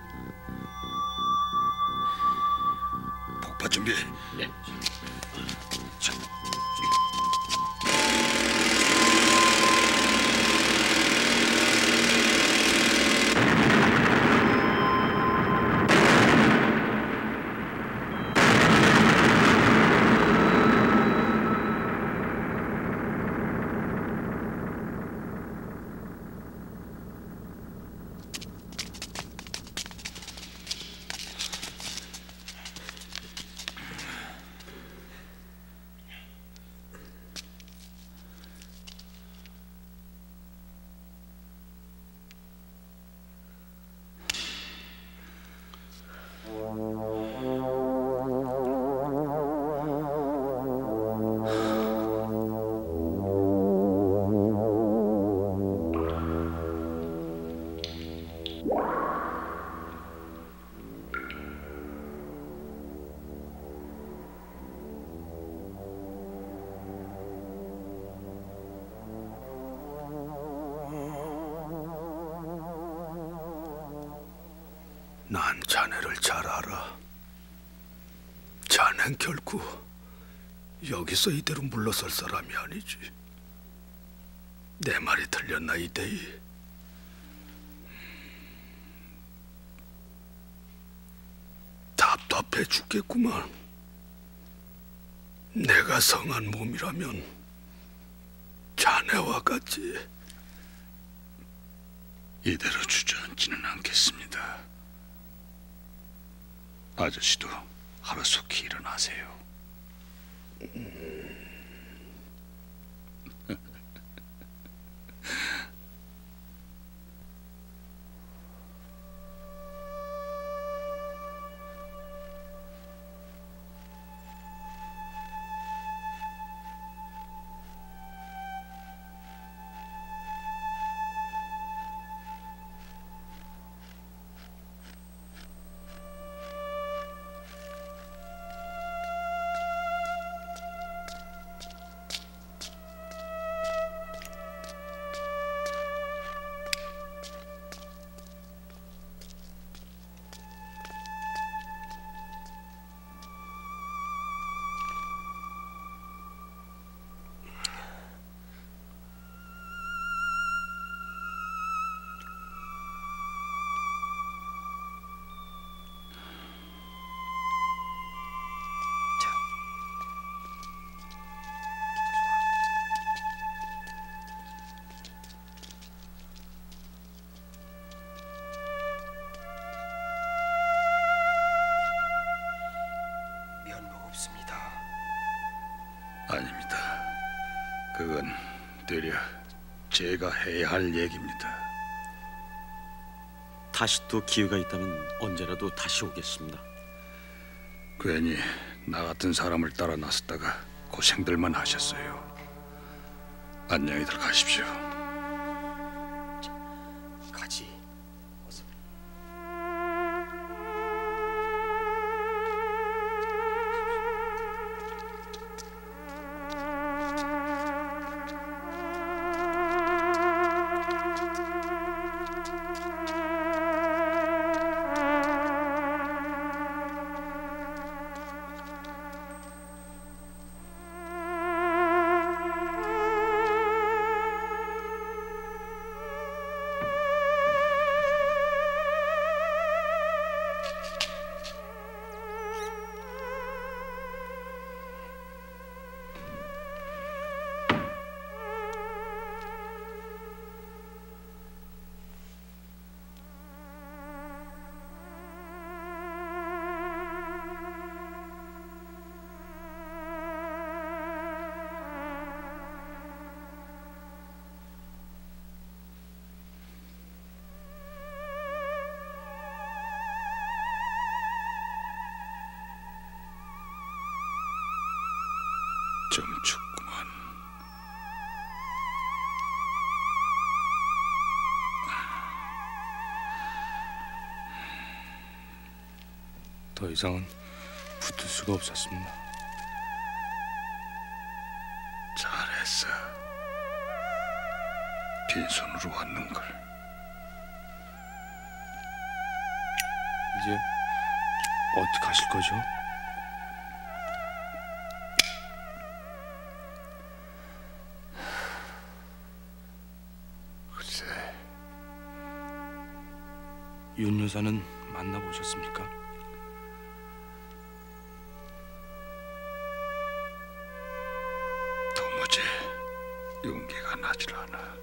C: 폭파 준비.
J: 네.
E: 난 자네를 잘 알아. 자넨 결코 여기서 이대로 물러설 사람이 아니지. 내 말이 틀렸나, 이대희? 답답해 죽겠구만. 내가 성한 몸이라면 자네와 같이.
F: 이대로 주저앉지는 않겠습니다. 아저씨도 하루속히 일어나세요. 아닙니다. 그건 되려 제가 해야 할 얘기입니다.
M: 다시 또 기회가 있다면 언제라도 다시 오겠습니다.
F: 괜히 나 같은 사람을 따라 나섰다가 고생들만 하셨어요. 안녕히들 가십시오.
J: 가지. 어서.
F: 좀 춥구만.
O: 더 이상은 붙을 수가 없었습니다.
F: 잘했어. 빈손으로 왔는 걸.
O: 이제 어떻게 하실 거죠?
F: 글쎄.
O: 윤 여사는 만나보셨습니까?
F: 도무지 용기가 나질 않아.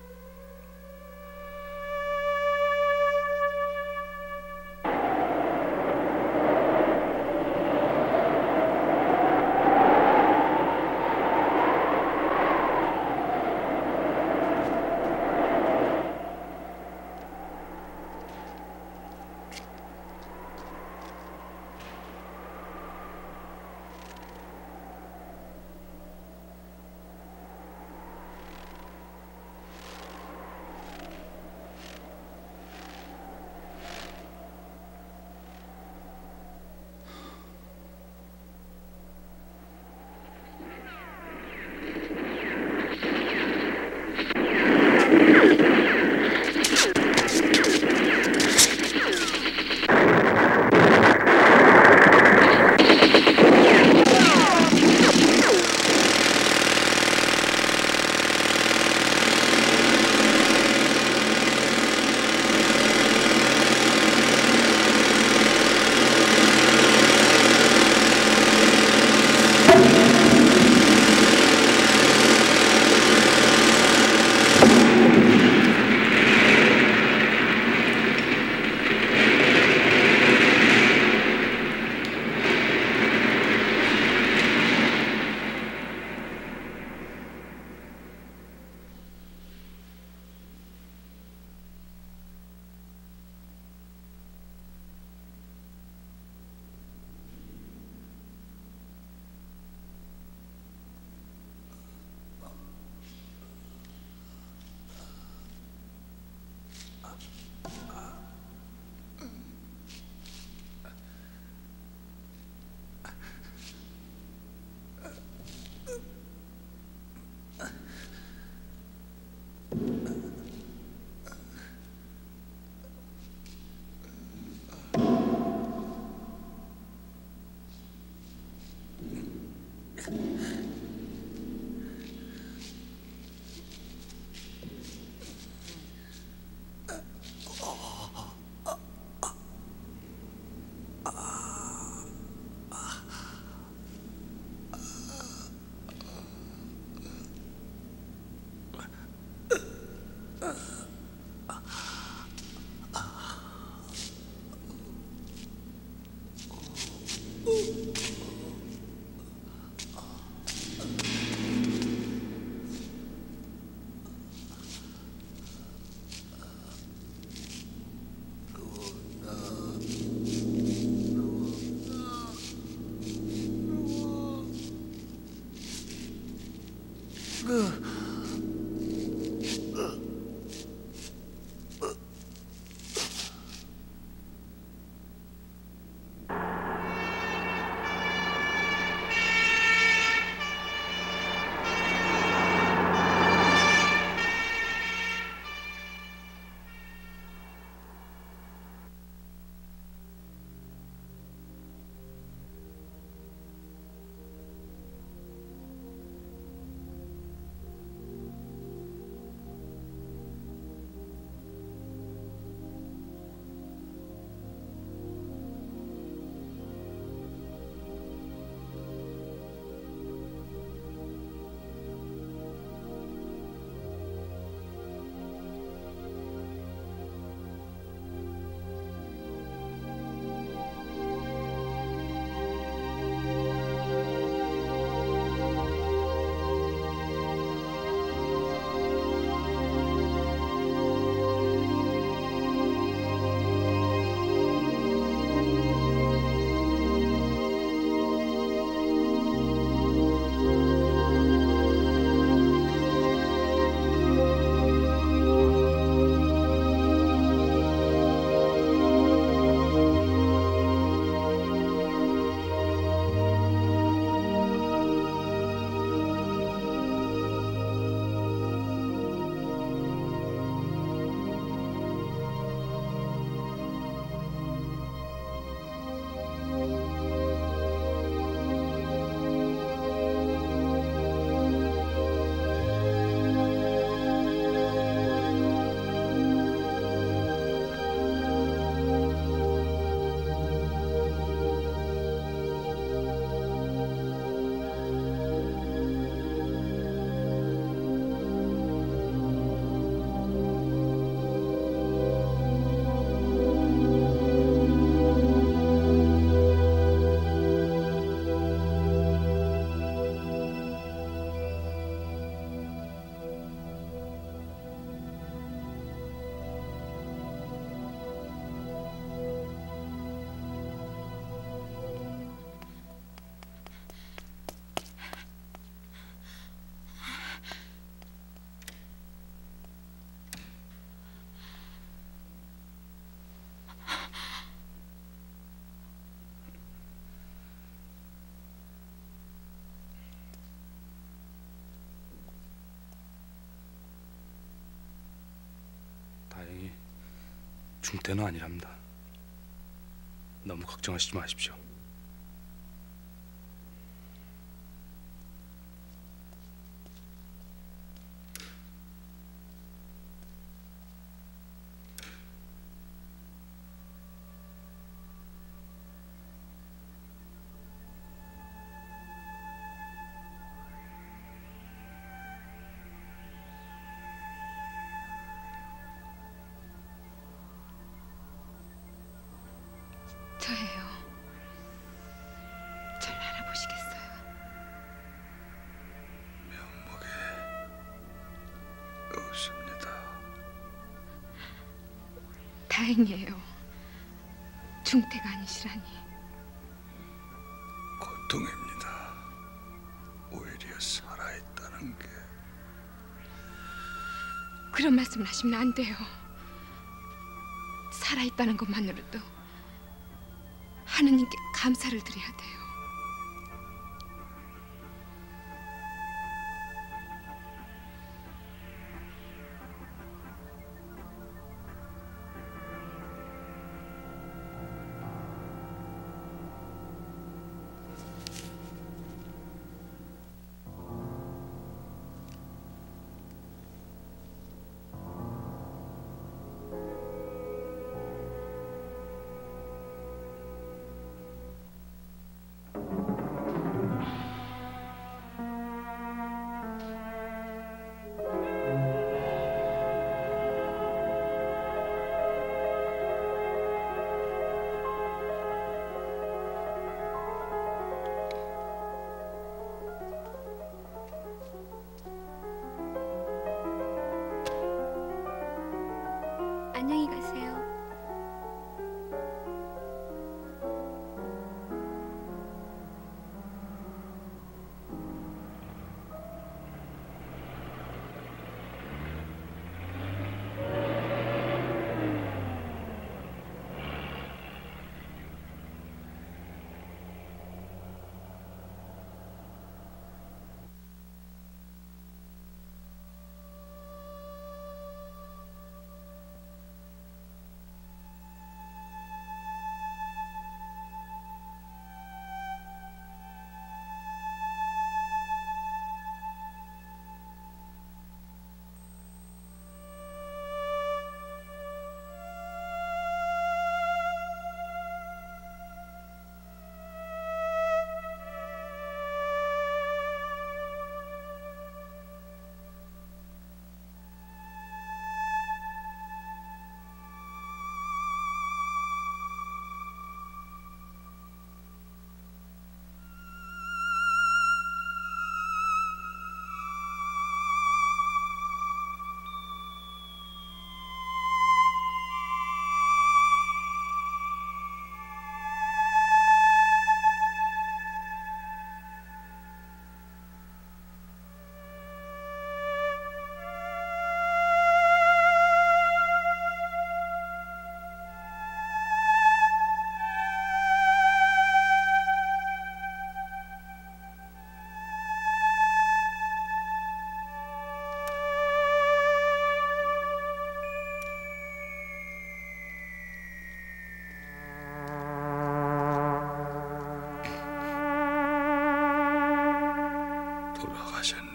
O: 중태는 아니랍니다. 너무 걱정하시지 마십시오.
B: 저예요. 절 알아보시겠어요?
F: 면목에 없습니다.
B: 다행이에요. 중태가 아니시라니.
F: 고통입니다. 오히려 살아있다는 게.
B: 그런 말씀을 하시면 안 돼요. 살아있다는 것만으로도 하느님께 감사를 드려야 돼요.
N: 안녕히 가세요.
F: 돌아가셨네.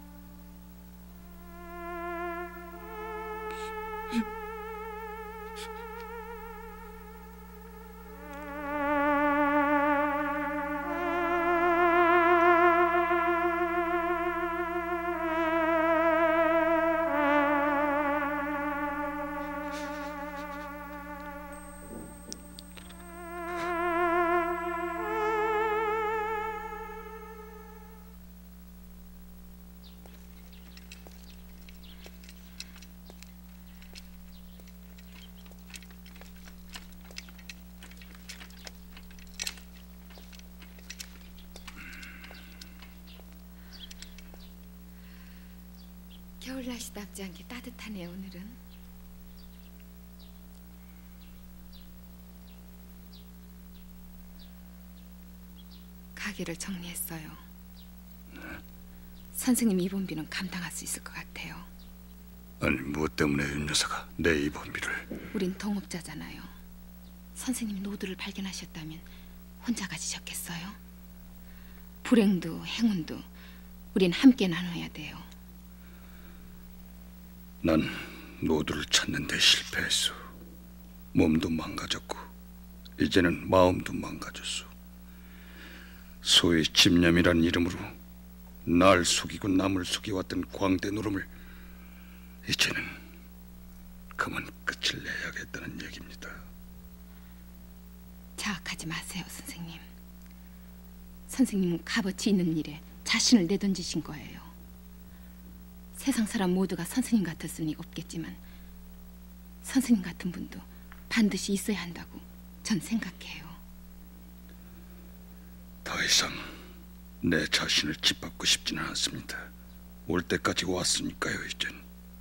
B: 겨울 날씨답지 않게 따뜻하네요, 오늘은. 가게를 정리했어요. 선생님 입원비는 감당할 수 있을 것 같아요.
F: 아니 무엇 때문에 윤 여사가 내 입원비를?
B: 우린 동업자잖아요. 선생님이 노두를 발견하셨다면 혼자 가지셨겠어요? 불행도 행운도 우린 함께 나눠야 돼요.
F: 난 노두를 찾는 데 실패했어. 몸도 망가졌고 이제는 마음도 망가졌어. 소위 집념이란 이름으로 날 속이고 남을 속여왔던 광대 노름을 이제는 그만 끝을 내야겠다는 얘기입니다.
B: 자학하지 마세요, 선생님. 선생님은 값어치 있는 일에 자신을 내던지신 거예요. 세상 사람 모두가 선생님 같을 수는 없겠지만 선생님 같은 분도 반드시 있어야 한다고 전 생각해요.
F: 더 이상 내 자신을 짓밟고 싶지는 않습니다. 올 때까지 왔으니까요, 이젠.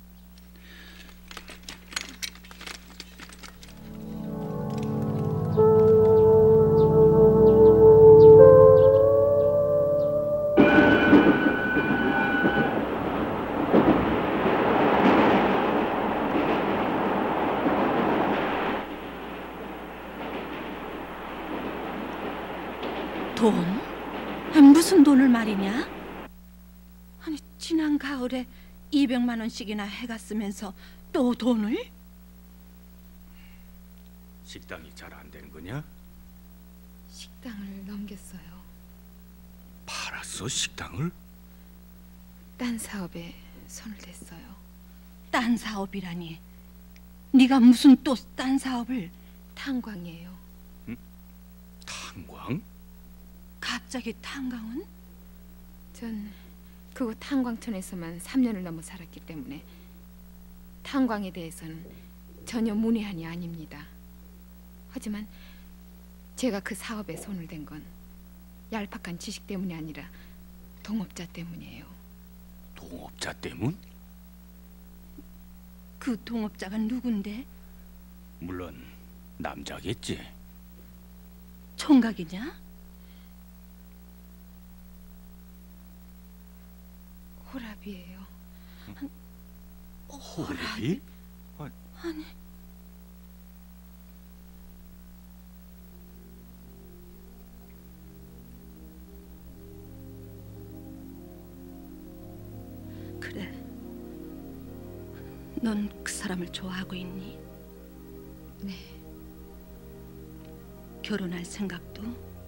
H: 돈? 무슨 돈을 말이냐? 아니 지난 가을에 200만 원씩이나 해갔으면서 또 돈을?
C: 식당이 잘 안 되는 거냐?
B: 식당을 넘겼어요.
C: 팔았어 식당을?
B: 딴 사업에 손을 댔어요.
H: 딴 사업이라니? 네가 무슨 또 딴 사업을?
B: 탄광이에요.
C: 탄광?
H: 갑자기 탄광은?
B: 전 그곳 탄광촌에서만 3년을 넘어 살았기 때문에 탄광에 대해서는 전혀 문외한이 아닙니다. 하지만 제가 그 사업에 손을 댄 건 얄팍한 지식 때문이 아니라 동업자 때문이에요.
C: 동업자 때문?
H: 그 동업자가 누군데?
C: 물론 남자겠지.
H: 총각이냐?
B: 호랍이에요.
C: 호랍이?
H: 아니 그래, 넌 그 사람을 좋아하고 있니?
B: 네.
H: 결혼할 생각도?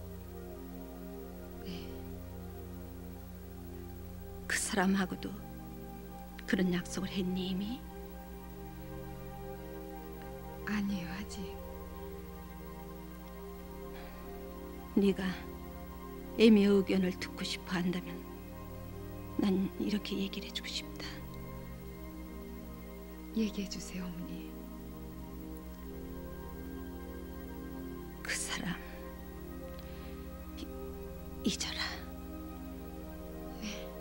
B: 네.
H: 그 사람하고도 그런 약속을 했니 이미?
B: 아니요, 아직.
H: 네가 애미의 의견을 듣고 싶어 한다면 난 이렇게 얘기를 해주고 싶다.
B: 얘기해 주세요, 어머니.
H: 그 사람 잊어라.
B: 네.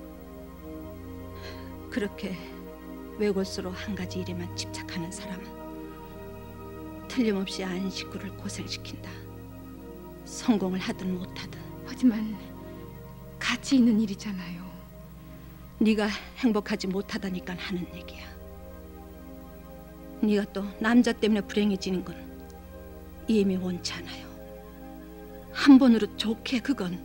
H: 그렇게 외골수로 한 가지 일에만 집착하는 사람은 틀림없이 안 식구를 고생시킨다. 성공을 하든 못하든.
B: 하지만 가치 있는 일이잖아요.
H: 네가 행복하지 못하다니까 하는 얘기야. 네가 또 남자 때문에 불행해지는 건 이미 원치 않아요. 한 번으로 좋게 그건.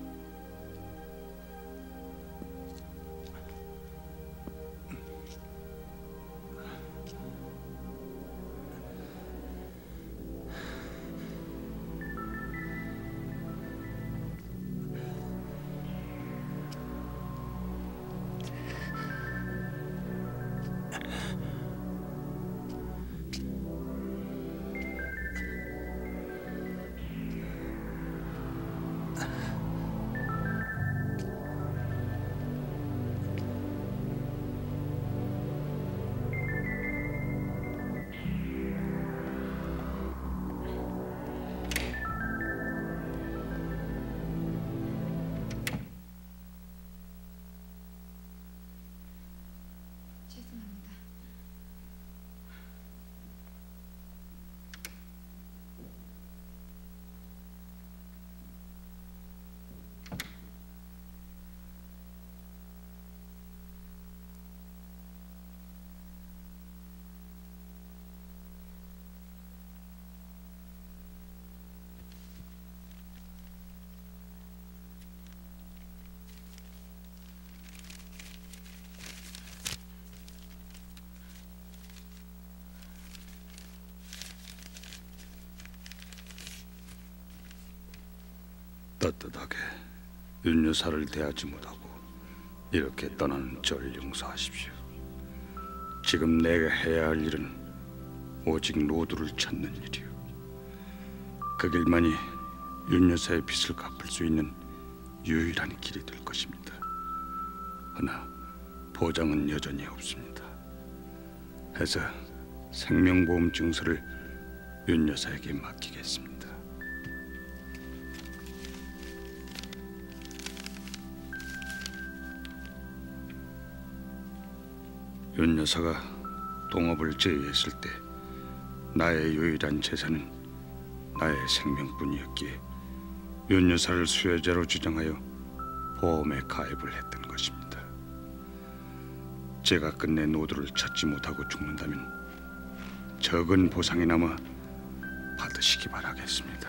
F: 떳떳하게 윤 여사를 대하지 못하고 이렇게 떠나는 절 용서하십시오. 지금 내가 해야 할 일은 오직 노두를 찾는 일이오. 그 길만이 윤 여사의 빚을 갚을 수 있는 유일한 길이 될 것입니다. 그러나 보장은 여전히 없습니다. 해서 생명보험 증서를 윤 여사에게 맡기겠습니다. 윤 여사가 동업을 제의했을 때 나의 유일한 재산은 나의 생명뿐이었기에 윤 여사를 수혜자로 주장하여 보험에 가입을 했던 것입니다. 제가 끝내 노두를 찾지 못하고 죽는다면 적은 보상이나마 받으시기 바라겠습니다.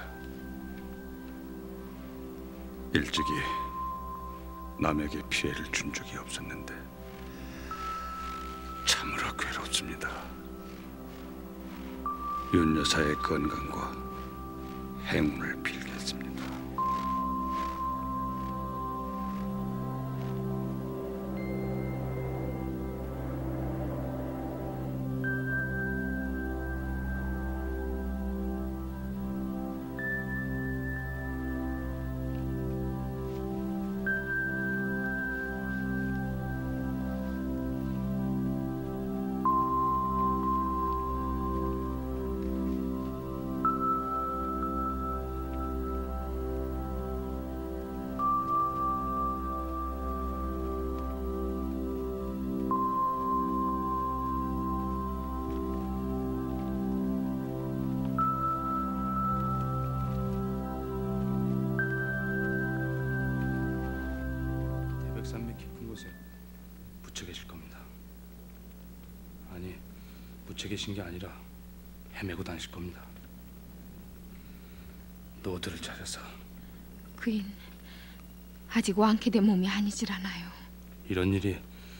F: 일찍이 남에게 피해를 준 적이 없었는데 참으로 괴롭습니다. 윤 여사의 건강과 행운을 빌겠습니다.
O: 태백산맥 깊은 곳에 묻혀 계실 겁니다. 아니, 묻혀 계신 게 아니라 헤매고 다니실 겁니다. 노드를 찾아서.
B: 그인 아직 완쾌된 몸이 아니질 않아요.
O: 이런 일이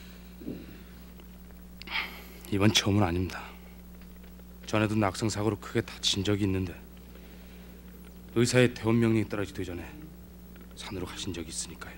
O: 이번 처음은 아닙니다. 전에도 낙성 사고로 크게 다친 적이 있는데 의사의 퇴원 명령이 떨어지기 전에 산으로 가신 적이 있으니까요.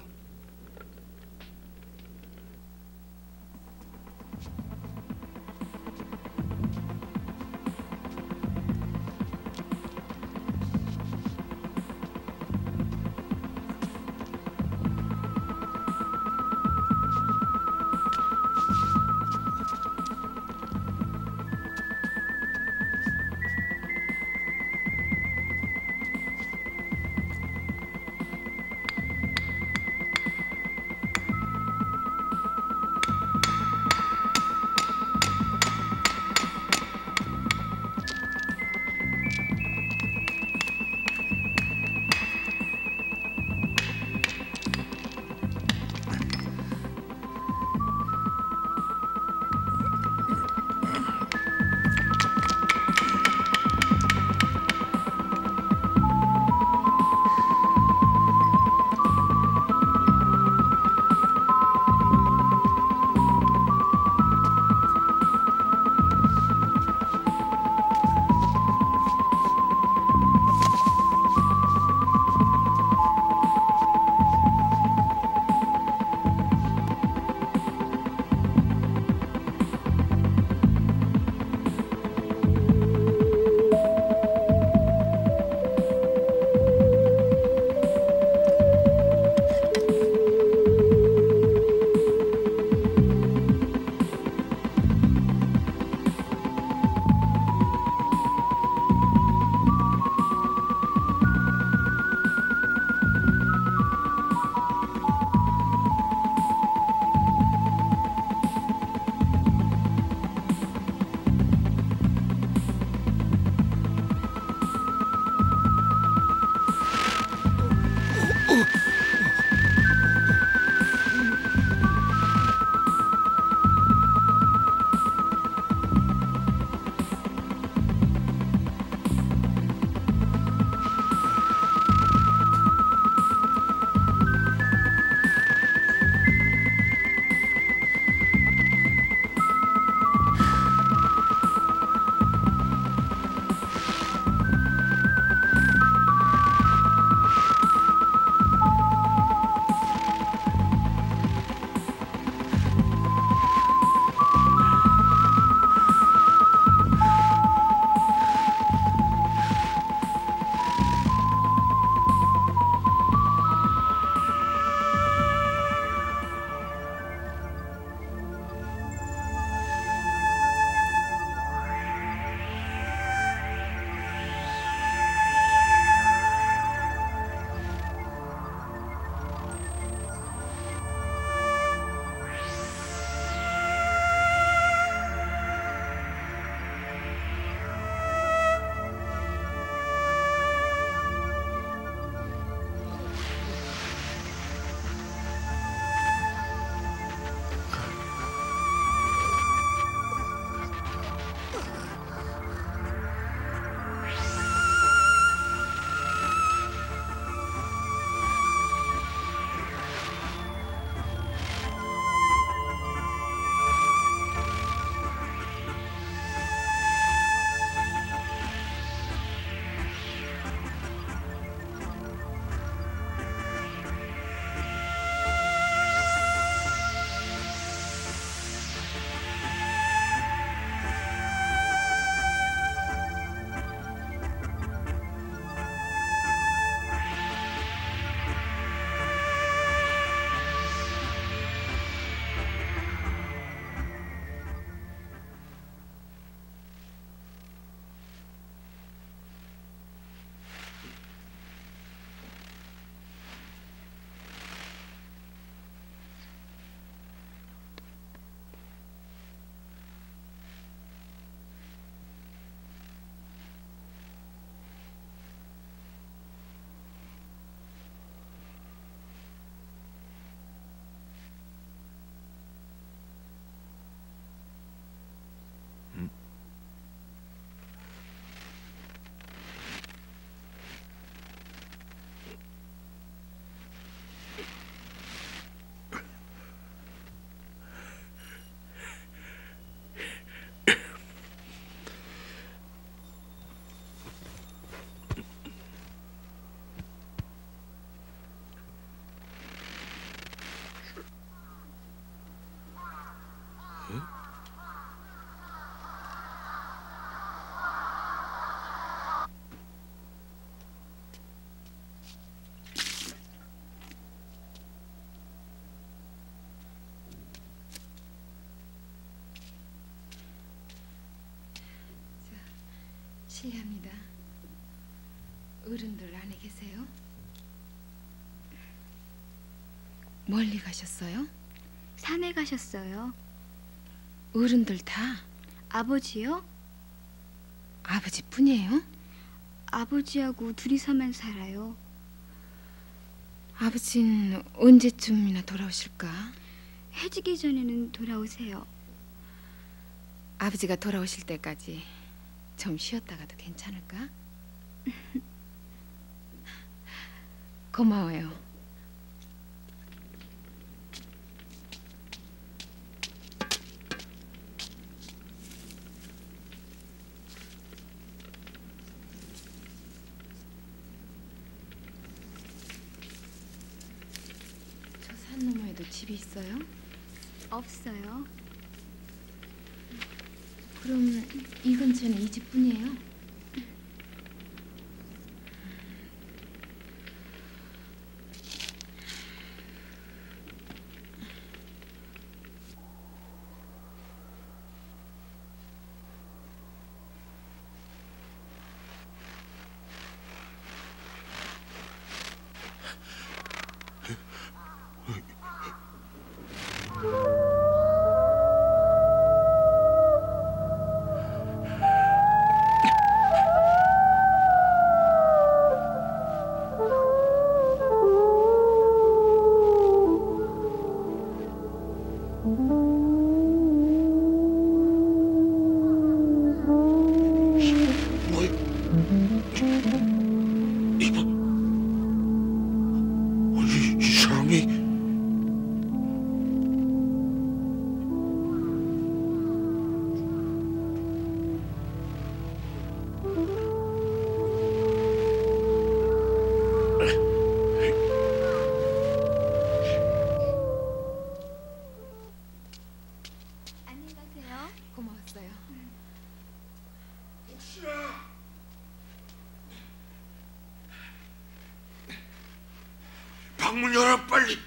B: 실례합니다. 어른들 안에 계세요? 멀리 가셨어요?
P: 산에 가셨어요.
B: 어른들 다?
P: 아버지요?
B: 아버지뿐이에요?
P: 아버지하고 둘이서만 살아요.
B: 아버지는 언제쯤이나 돌아오실까?
P: 해지기 전에는 돌아오세요.
B: 아버지가 돌아오실 때까지 좀 쉬었다가도 괜찮을까? 고마워요. 저 산 너머에도 집이 있어요?
P: 없어요.
B: 그럼 이 근처는 이 집뿐이에요? 고마웠어요.
K: 방문 열어 빨리.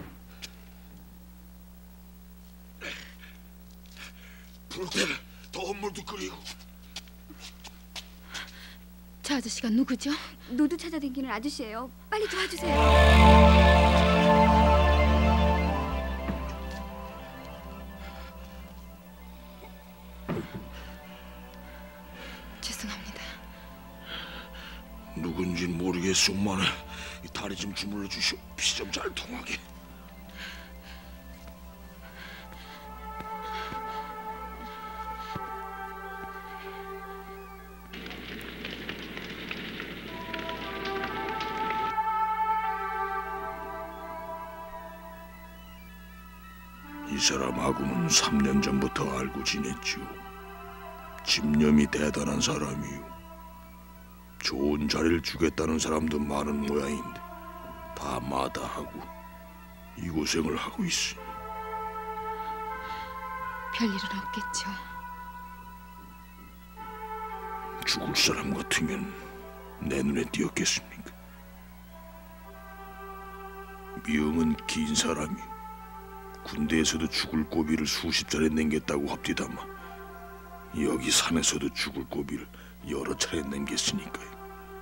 K: 부를 때는 더운 물도 끓이고.
B: 저 아저씨가 누구죠?
P: 노두 찾아다니는 아저씨예요. 빨리 도와주세요.
B: 죄송합니다.
K: 누군진 모르겠소만 이 다리 좀 주물러 주시오. 피 좀 잘 통하게. 이 사람하고는 3년 전부터 알고 지냈죠. 집념이 대단한 사람이요. 좋은 자리를 주겠다는 사람도 많은 모양인데 다 마다하고 이 고생을 하고 있으니
B: 별일은 없겠죠.
K: 죽을 사람 같으면 내 눈에 띄었겠습니까? 미영은 긴 사람이 군대에서도 죽을 고비를 수십 차례 남겼다고 합디다마 여기 산에서도 죽을 고비를 여러 차례 남겼으니까요.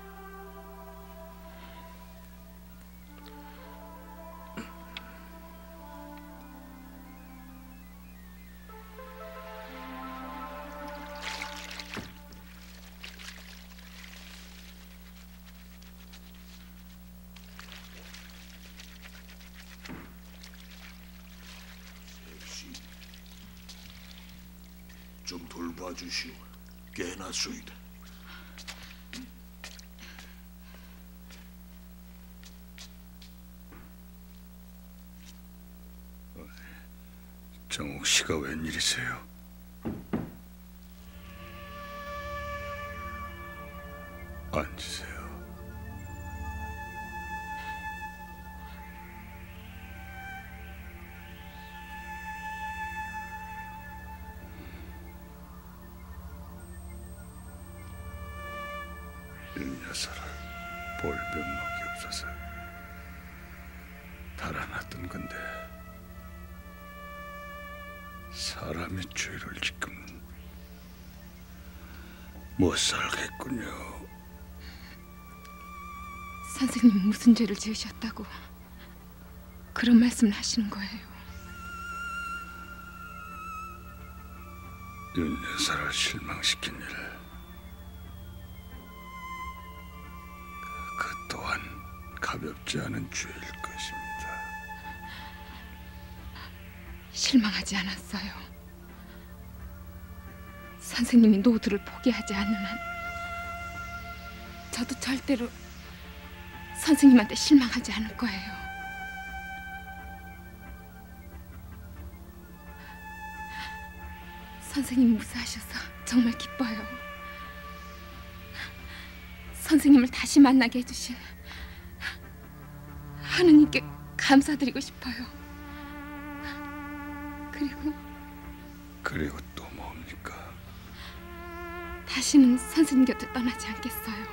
K: 좀 돌봐주시오. 깨났소이다. 정옥 씨가 웬일이세요? 앉으세요. 이 녀석을 볼 면목이 없어서 달아났던 건데 사람의 죄를 지금
E: 못 살겠군요.
B: 선생님 무슨 죄를 지으셨다고 그런 말씀을 하시는 거예요?
E: 윤 여사를 실망시킨 일, 그 또한 가볍지 않은 죄일 것입니다.
B: 실망하지 않았어요. 선생님이 노두를 포기하지 않는 한 저도 절대로 선생님한테 실망하지 않을 거예요. 선생님 무사하셔서 정말 기뻐요. 선생님을 다시 만나게 해주신 하느님께 감사드리고 싶어요. 그리고
E: 또 뭡니까?
B: 다시는 선생님 곁을 떠나지 않겠어요.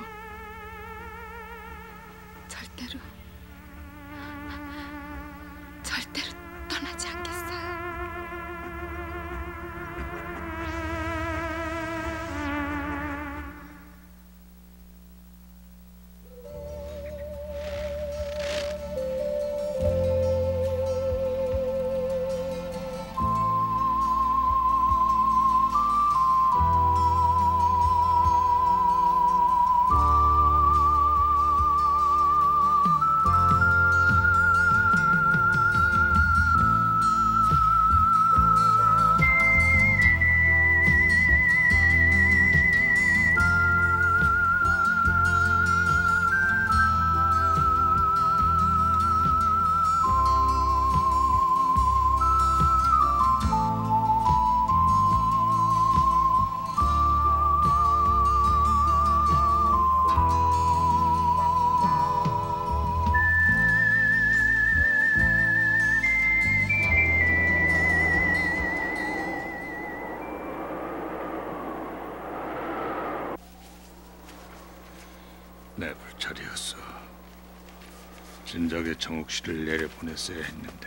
B: 절대로 떠나지 않겠어요.
E: 내 불찰이었어. 진작에 정욱 씨를 내려보냈어야 했는데.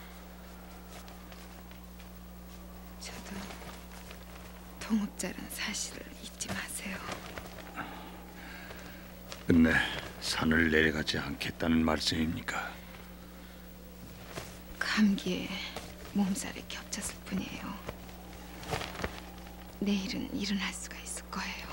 B: 저도 동업자라는 사실을 잊지 마세요.
E: 끝내 산을 내려가지 않겠다는 말씀입니까?
B: 감기에 몸살이 겹쳤을 뿐이에요. 내일은 일어날 수가 있을 거예요.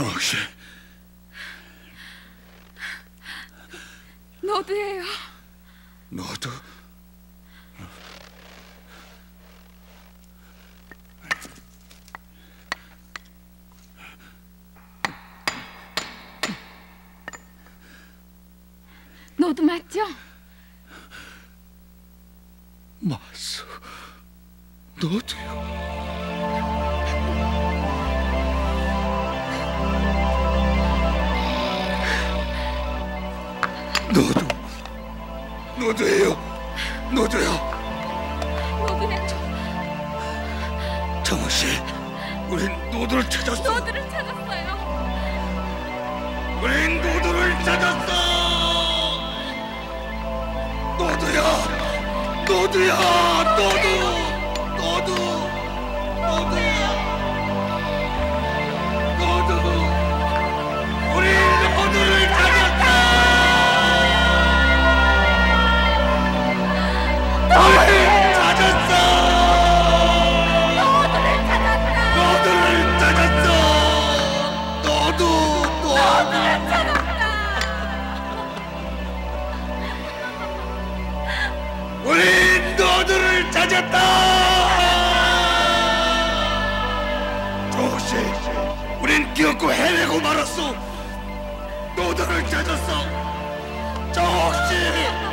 E: 정학 씨.
B: 너도예요.
E: 너도?
B: 너도 맞죠?
E: 맞소. 너도요. 너도예요. 너도요.
B: 너도예요.
E: 정호 씨, 우린 노도를 찾았어.
B: 너도를 찾았어요.
E: 우린 노도를 찾았어. 너도야. 너도야. 너도. 우린 노도를 찾았다. 너도를 찾았어. 우린 너들을 찾았다. 정옥씨, 우린 기어코 해내고 말았어. 너들을 찾았어. 정옥씨.